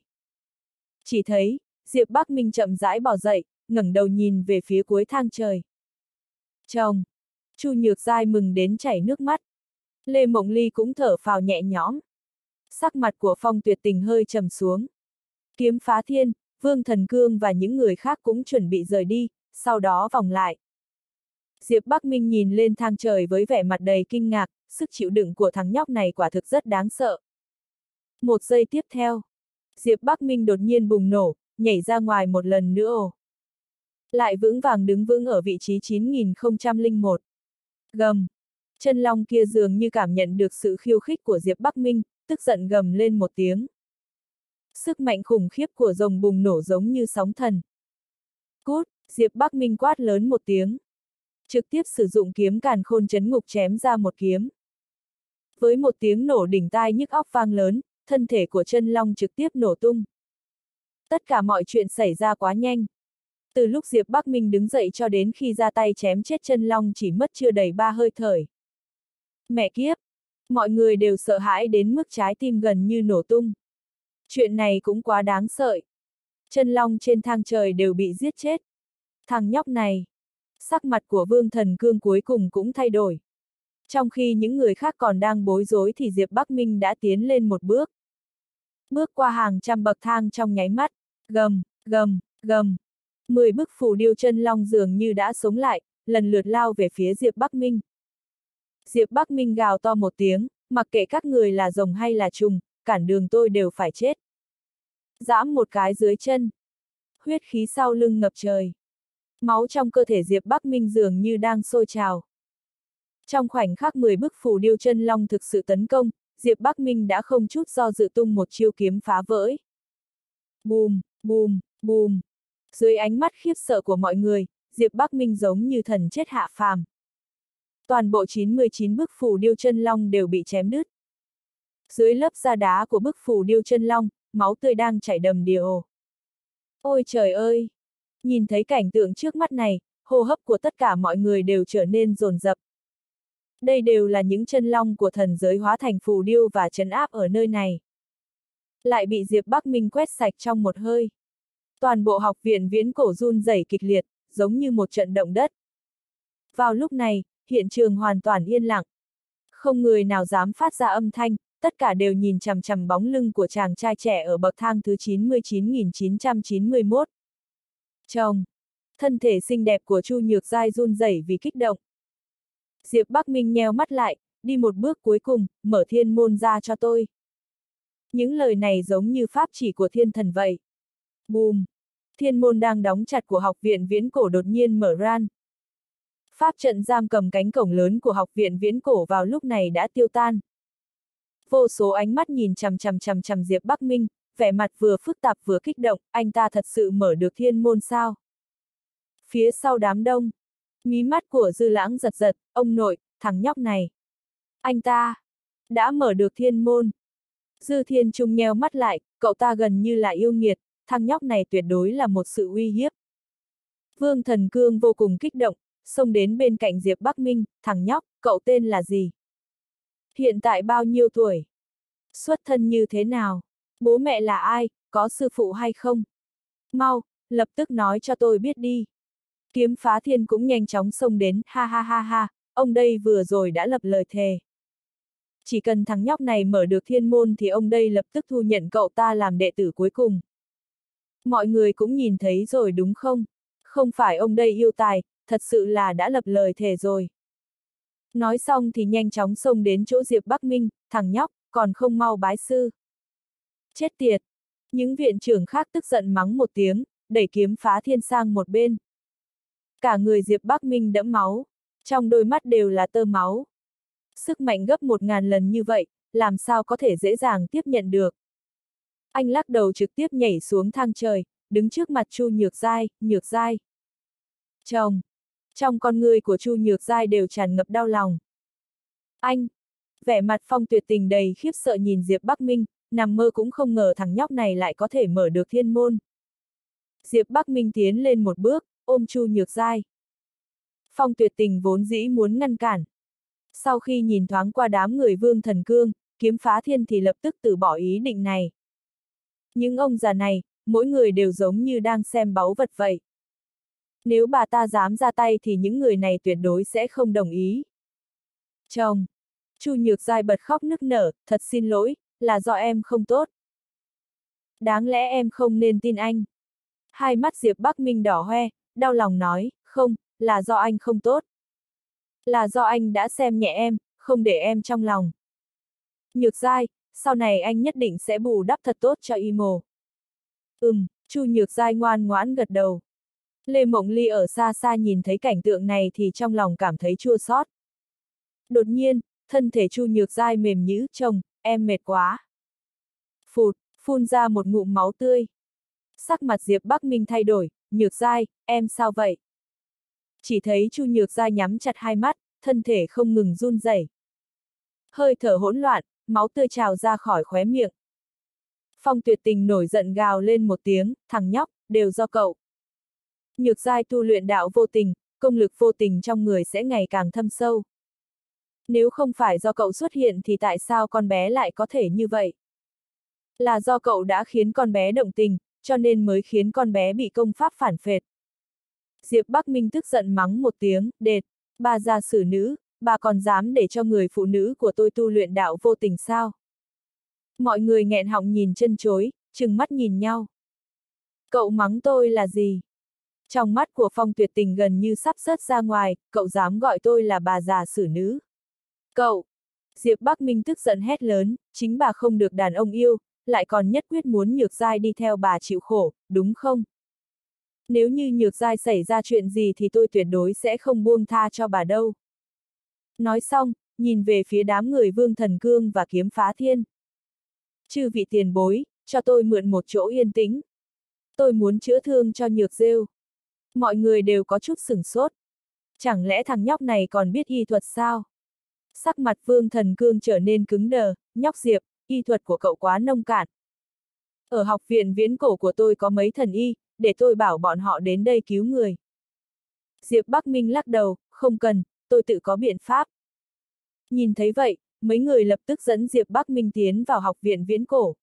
Chỉ thấy, Diệp Bắc Minh chậm rãi bò dậy, ngẩng đầu nhìn về phía cuối thang trời. Chồng! Chu Nhược Giai mừng đến chảy nước mắt. Lê Mộng Ly cũng thở phào nhẹ nhõm. Sắc mặt của Phong Tuyệt Tình hơi trầm xuống. Kiếm Phá Thiên, Vương Thần Cương và những người khác cũng chuẩn bị rời đi, sau đó vòng lại. Diệp Bắc Minh nhìn lên thang trời với vẻ mặt đầy kinh ngạc, sức chịu đựng của thằng nhóc này quả thực rất đáng sợ. Một giây tiếp theo, Diệp Bắc Minh đột nhiên bùng nổ, nhảy ra ngoài một lần nữa ồ. Lại vững vàng đứng vững ở vị trí chín nghìn không trăm lẻ một. Gầm! Chân long kia dường như cảm nhận được sự khiêu khích của Diệp Bắc Minh, tức giận gầm lên một tiếng. Sức mạnh khủng khiếp của rồng bùng nổ giống như sóng thần. Cút! Diệp Bắc Minh quát lớn một tiếng. Trực tiếp sử dụng kiếm càn khôn chấn ngục chém ra một kiếm. Với một tiếng nổ đỉnh tai nhức óc vang lớn, thân thể của chân long trực tiếp nổ tung. Tất cả mọi chuyện xảy ra quá nhanh. Từ lúc Diệp Bắc Minh đứng dậy cho đến khi ra tay chém chết chân long chỉ mất chưa đầy ba hơi thở. Mẹ kiếp! Mọi người đều sợ hãi đến mức trái tim gần như nổ tung. Chuyện này cũng quá đáng sợ. Chân long trên thang trời đều bị giết chết. Thằng nhóc này! Sắc mặt của Vương Thần Cương cuối cùng cũng thay đổi. Trong khi những người khác còn đang bối rối thì Diệp Bắc Minh đã tiến lên một bước. Bước qua hàng trăm bậc thang trong nháy mắt. Gầm, gầm, gầm. Mười bức phù điêu chân long dường như đã sống lại, lần lượt lao về phía Diệp Bắc Minh. Diệp Bắc Minh gào to một tiếng, mặc kệ các người là rồng hay là trùng, cản đường tôi đều phải chết. Giãm một cái dưới chân. Huyết khí sau lưng ngập trời. Máu trong cơ thể Diệp Bắc Minh dường như đang sôi trào. Trong khoảnh khắc mười bức phù điêu chân long thực sự tấn công, Diệp Bắc Minh đã không chút do dự tung một chiêu kiếm phá vỡ. Bùm, bùm, bùm. Dưới ánh mắt khiếp sợ của mọi người, Diệp Bắc Minh giống như thần chết hạ phàm. Toàn bộ chín mươi chín bức phù điêu chân long đều bị chém đứt. Dưới lớp da đá của bức phù điêu chân long, máu tươi đang chảy đầm đìa. Ôi trời ơi! Nhìn thấy cảnh tượng trước mắt này, hô hấp của tất cả mọi người đều trở nên dồn dập. Đây đều là những chân long của thần giới hóa thành phù điêu và trấn áp ở nơi này. Lại bị Diệp Bắc Minh quét sạch trong một hơi. Toàn bộ học viện viễn cổ run rẩy kịch liệt, giống như một trận động đất. Vào lúc này, hiện trường hoàn toàn yên lặng. Không người nào dám phát ra âm thanh, tất cả đều nhìn chằm chằm bóng lưng của chàng trai trẻ ở bậc thang thứ chín mươi chín nghìn chín trăm chín mươi mốt. Chồng! Thân thể xinh đẹp của Chu Nhược Giai run rẩy vì kích động. Diệp Bắc Minh nheo mắt lại, đi một bước cuối cùng, mở thiên môn ra cho tôi. Những lời này giống như pháp chỉ của thiên thần vậy. Bùm! Thiên môn đang đóng chặt của học viện viễn cổ đột nhiên mở ra. Pháp trận giam cầm cánh cổng lớn của học viện viễn cổ vào lúc này đã tiêu tan. Vô số ánh mắt nhìn chằm chằm chằm chằm Diệp Bắc Minh, vẻ mặt vừa phức tạp vừa kích động, anh ta thật sự mở được thiên môn sao? Phía sau đám đông, mí mắt của Dư Lãng giật giật, ông nội, thằng nhóc này. Anh ta đã mở được thiên môn. Dư Thiên Trung nheo mắt lại, cậu ta gần như là yêu nghiệt, thằng nhóc này tuyệt đối là một sự uy hiếp. Vương Thần Cương vô cùng kích động, xông đến bên cạnh Diệp Bắc Minh, thằng nhóc, cậu tên là gì? Hiện tại bao nhiêu tuổi? Xuất thân như thế nào? Bố mẹ là ai? Có sư phụ hay không? Mau, lập tức nói cho tôi biết đi. Kiếm Phá Thiên cũng nhanh chóng xông đến, ha ha ha ha, ông đây vừa rồi đã lập lời thề. Chỉ cần thằng nhóc này mở được thiên môn thì ông đây lập tức thu nhận cậu ta làm đệ tử cuối cùng. Mọi người cũng nhìn thấy rồi đúng không? Không phải ông đây yêu tài, thật sự là đã lập lời thề rồi. Nói xong thì nhanh chóng xông đến chỗ Diệp Bắc Minh, thằng nhóc, còn không mau bái sư. Chết tiệt! Những viện trưởng khác tức giận mắng một tiếng, đẩy Kiếm Phá Thiên sang một bên. Cả người Diệp Bắc Minh đẫm máu, trong đôi mắt đều là tơ máu. Sức mạnh gấp một ngàn lần như vậy, làm sao có thể dễ dàng tiếp nhận được. Anh lắc đầu trực tiếp nhảy xuống thang trời, đứng trước mặt Chu Nhược Giai, Nhược Giai. Chồng! Trong con người của Chu Nhược Giai đều tràn ngập đau lòng. Anh! Vẻ mặt Phong Tuyệt Tình đầy khiếp sợ nhìn Diệp Bắc Minh, nằm mơ cũng không ngờ thằng nhóc này lại có thể mở được thiên môn. Diệp Bắc Minh tiến lên một bước, ôm Chu Nhược Giai. Phong Tuyệt Tình vốn dĩ muốn ngăn cản. Sau khi nhìn thoáng qua đám người Vương Thần Cương, Kiếm Phá Thiên thì lập tức từ bỏ ý định này. Những ông già này, mỗi người đều giống như đang xem báu vật vậy. Nếu bà ta dám ra tay thì những người này tuyệt đối sẽ không đồng ý. Chồng! Chu Nhược Giai bật khóc nức nở, thật xin lỗi, là do em không tốt. Đáng lẽ em không nên tin anh. Hai mắt Diệp Bắc Minh đỏ hoe, đau lòng nói, không, là do anh không tốt. Là do anh đã xem nhẹ em, không để em trong lòng. Nhược Giai, sau này anh nhất định sẽ bù đắp thật tốt cho Imo. Ừm, Chu Nhược Giai ngoan ngoãn gật đầu. Lê Mộng Ly ở xa xa nhìn thấy cảnh tượng này thì trong lòng cảm thấy chua xót. Đột nhiên, thân thể Chu Nhược Giai mềm nhũn, chồng, em mệt quá. Phụt, phun ra một ngụm máu tươi. Sắc mặt Diệp Bắc Minh thay đổi, Nhược Giai, em sao vậy? Chỉ thấy Chu Nhược Giai nhắm chặt hai mắt, thân thể không ngừng run rẩy. Hơi thở hỗn loạn, máu tươi trào ra khỏi khóe miệng. Phong Tuyệt Tình nổi giận gào lên một tiếng, thằng nhóc, đều do cậu. Nhược Giai tu luyện đạo vô tình, công lực vô tình trong người sẽ ngày càng thâm sâu. Nếu không phải do cậu xuất hiện thì tại sao con bé lại có thể như vậy? Là do cậu đã khiến con bé động tình, cho nên mới khiến con bé bị công pháp phản phệ. Diệp Bắc Minh tức giận mắng một tiếng, đệt, bà già xử nữ, bà còn dám để cho người phụ nữ của tôi tu luyện đạo vô tình sao? Mọi người nghẹn họng nhìn chân chối, trừng mắt nhìn nhau. Cậu mắng tôi là gì? Trong mắt của Phong Tuyệt Tình gần như sắp rớt ra ngoài, cậu dám gọi tôi là bà già xử nữ. Cậu! Diệp Bắc Minh tức giận hét lớn, chính bà không được đàn ông yêu, lại còn nhất quyết muốn Nhược Giai đi theo bà chịu khổ, đúng không? Nếu như Nhược Giai xảy ra chuyện gì thì tôi tuyệt đối sẽ không buông tha cho bà đâu. Nói xong, nhìn về phía đám người Vương Thần Cương và Kiếm Phá Thiên. Chư vị tiền bối, cho tôi mượn một chỗ yên tĩnh. Tôi muốn chữa thương cho Nhược Rêu. Mọi người đều có chút sửng sốt. Chẳng lẽ thằng nhóc này còn biết y thuật sao? Sắc mặt Vương Thần Cương trở nên cứng đờ, nhóc Diệp, y thuật của cậu quá nông cạn. Ở học viện viễn cổ của tôi có mấy thần y, để tôi bảo bọn họ đến đây cứu người. Diệp Bắc Minh lắc đầu, không cần, tôi tự có biện pháp. Nhìn thấy vậy, mấy người lập tức dẫn Diệp Bắc Minh tiến vào học viện viễn cổ.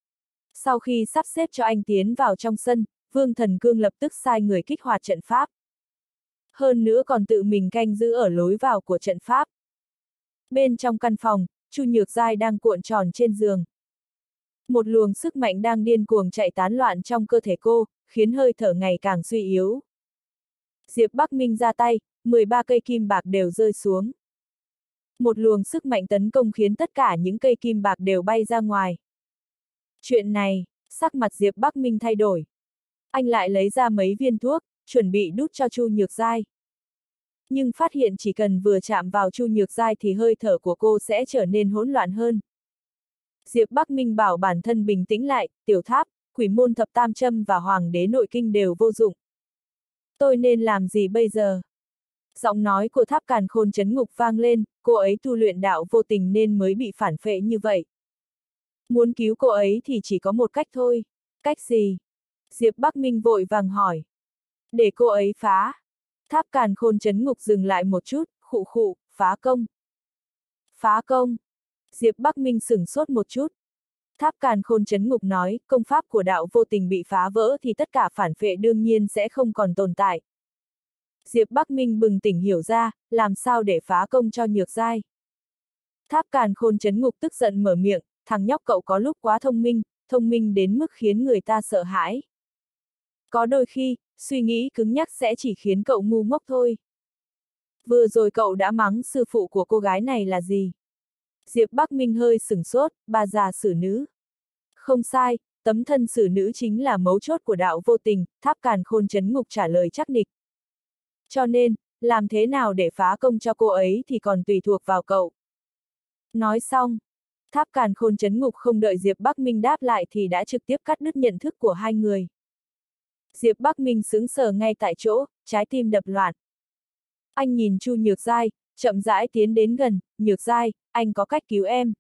Sau khi sắp xếp cho anh tiến vào trong sân, Vương Thần Cương lập tức sai người kích hoạt trận pháp. Hơn nữa còn tự mình canh giữ ở lối vào của trận pháp. Bên trong căn phòng, Chu Nhược Giai đang cuộn tròn trên giường. Một luồng sức mạnh đang điên cuồng chạy tán loạn trong cơ thể cô, khiến hơi thở ngày càng suy yếu. Diệp Bắc Minh ra tay, mười ba cây kim bạc đều rơi xuống. Một luồng sức mạnh tấn công khiến tất cả những cây kim bạc đều bay ra ngoài. Chuyện này, sắc mặt Diệp Bắc Minh thay đổi. Anh lại lấy ra mấy viên thuốc, chuẩn bị đút cho Chu Nhược Giai. Nhưng phát hiện chỉ cần vừa chạm vào Chu Nhược Giai thì hơi thở của cô sẽ trở nên hỗn loạn hơn. Diệp Bắc Minh bảo bản thân bình tĩnh lại, tiểu tháp, quỷ môn thập tam châm và hoàng đế nội kinh đều vô dụng. Tôi nên làm gì bây giờ? Giọng nói của Tháp Càn Khôn Chấn Ngục vang lên, cô ấy tu luyện đạo vô tình nên mới bị phản phệ như vậy. Muốn cứu cô ấy thì chỉ có một cách thôi. Cách gì? Diệp Bắc Minh vội vàng hỏi. Để cô ấy phá. Tháp Càn Khôn Chấn Ngục dừng lại một chút, khụ khụ, phá công. Phá công. Diệp Bắc Minh sửng sốt một chút. Tháp Càn Khôn Chấn Ngục nói, công pháp của đạo vô tình bị phá vỡ thì tất cả phản phệ đương nhiên sẽ không còn tồn tại. Diệp Bắc Minh bừng tỉnh hiểu ra, làm sao để phá công cho Nhược Giai. Tháp Càn Khôn Chấn Ngục tức giận mở miệng, thằng nhóc cậu có lúc quá thông minh, thông minh đến mức khiến người ta sợ hãi. Có đôi khi, suy nghĩ cứng nhắc sẽ chỉ khiến cậu ngu ngốc thôi. Vừa rồi cậu đã mắng sư phụ của cô gái này là gì? Diệp Bắc Minh hơi sửng sốt, bà già xử nữ. Không sai, tấm thân xử nữ chính là mấu chốt của đạo vô tình, Tháp Càn Khôn Chấn Ngục trả lời chắc nịch. Cho nên, làm thế nào để phá công cho cô ấy thì còn tùy thuộc vào cậu. Nói xong, Tháp Càn Khôn Chấn Ngục không đợi Diệp Bắc Minh đáp lại thì đã trực tiếp cắt đứt nhận thức của hai người. Diệp Bắc Minh sững sờ ngay tại chỗ, trái tim đập loạn. Anh nhìn Chu Nhược Giai, chậm rãi tiến đến gần, Nhược Giai, anh có cách cứu em.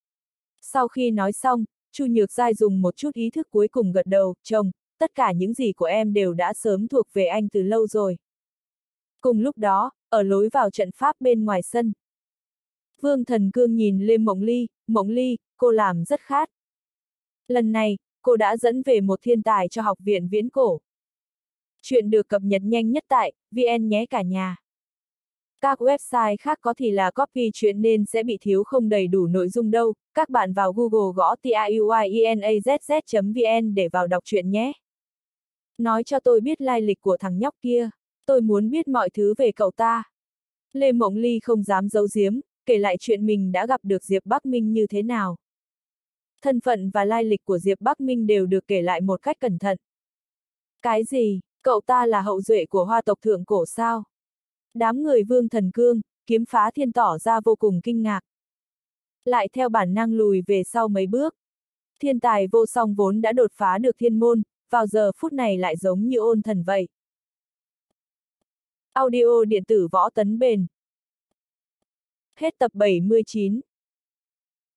Sau khi nói xong, Chu Nhược Giai dùng một chút ý thức cuối cùng gật đầu, chồng, tất cả những gì của em đều đã sớm thuộc về anh từ lâu rồi. Cùng lúc đó, ở lối vào trận pháp bên ngoài sân. Vương Thần Cương nhìn Lê Mộng Ly, Mộng Ly, cô làm rất khát. Lần này, cô đã dẫn về một thiên tài cho học viện viễn cổ. Chuyện được cập nhật nhanh nhất tại vê en nhé cả nhà. Các website khác có thì là copy chuyện nên sẽ bị thiếu không đầy đủ nội dung đâu, các bạn vào Google gõ tiuyenazz chấm vn để vào đọc chuyện nhé. Nói cho tôi biết lai lịch của thằng nhóc kia, tôi muốn biết mọi thứ về cậu ta. Lê Mộng Ly không dám giấu giếm, kể lại chuyện mình đã gặp được Diệp Bắc Minh như thế nào. Thân phận và lai lịch của Diệp Bắc Minh đều được kể lại một cách cẩn thận. Cái gì, cậu ta là hậu duệ của Hoa tộc thượng cổ sao? Đám người Vương Thần Cương, Kiếm Phá Thiên tỏ ra vô cùng kinh ngạc. Lại theo bản năng lùi về sau mấy bước. Thiên tài vô song vốn đã đột phá được thiên môn, vào giờ phút này lại giống như ôn thần vậy. Audio điện tử Võ Tấn Bền. Hết tập bảy mươi chín.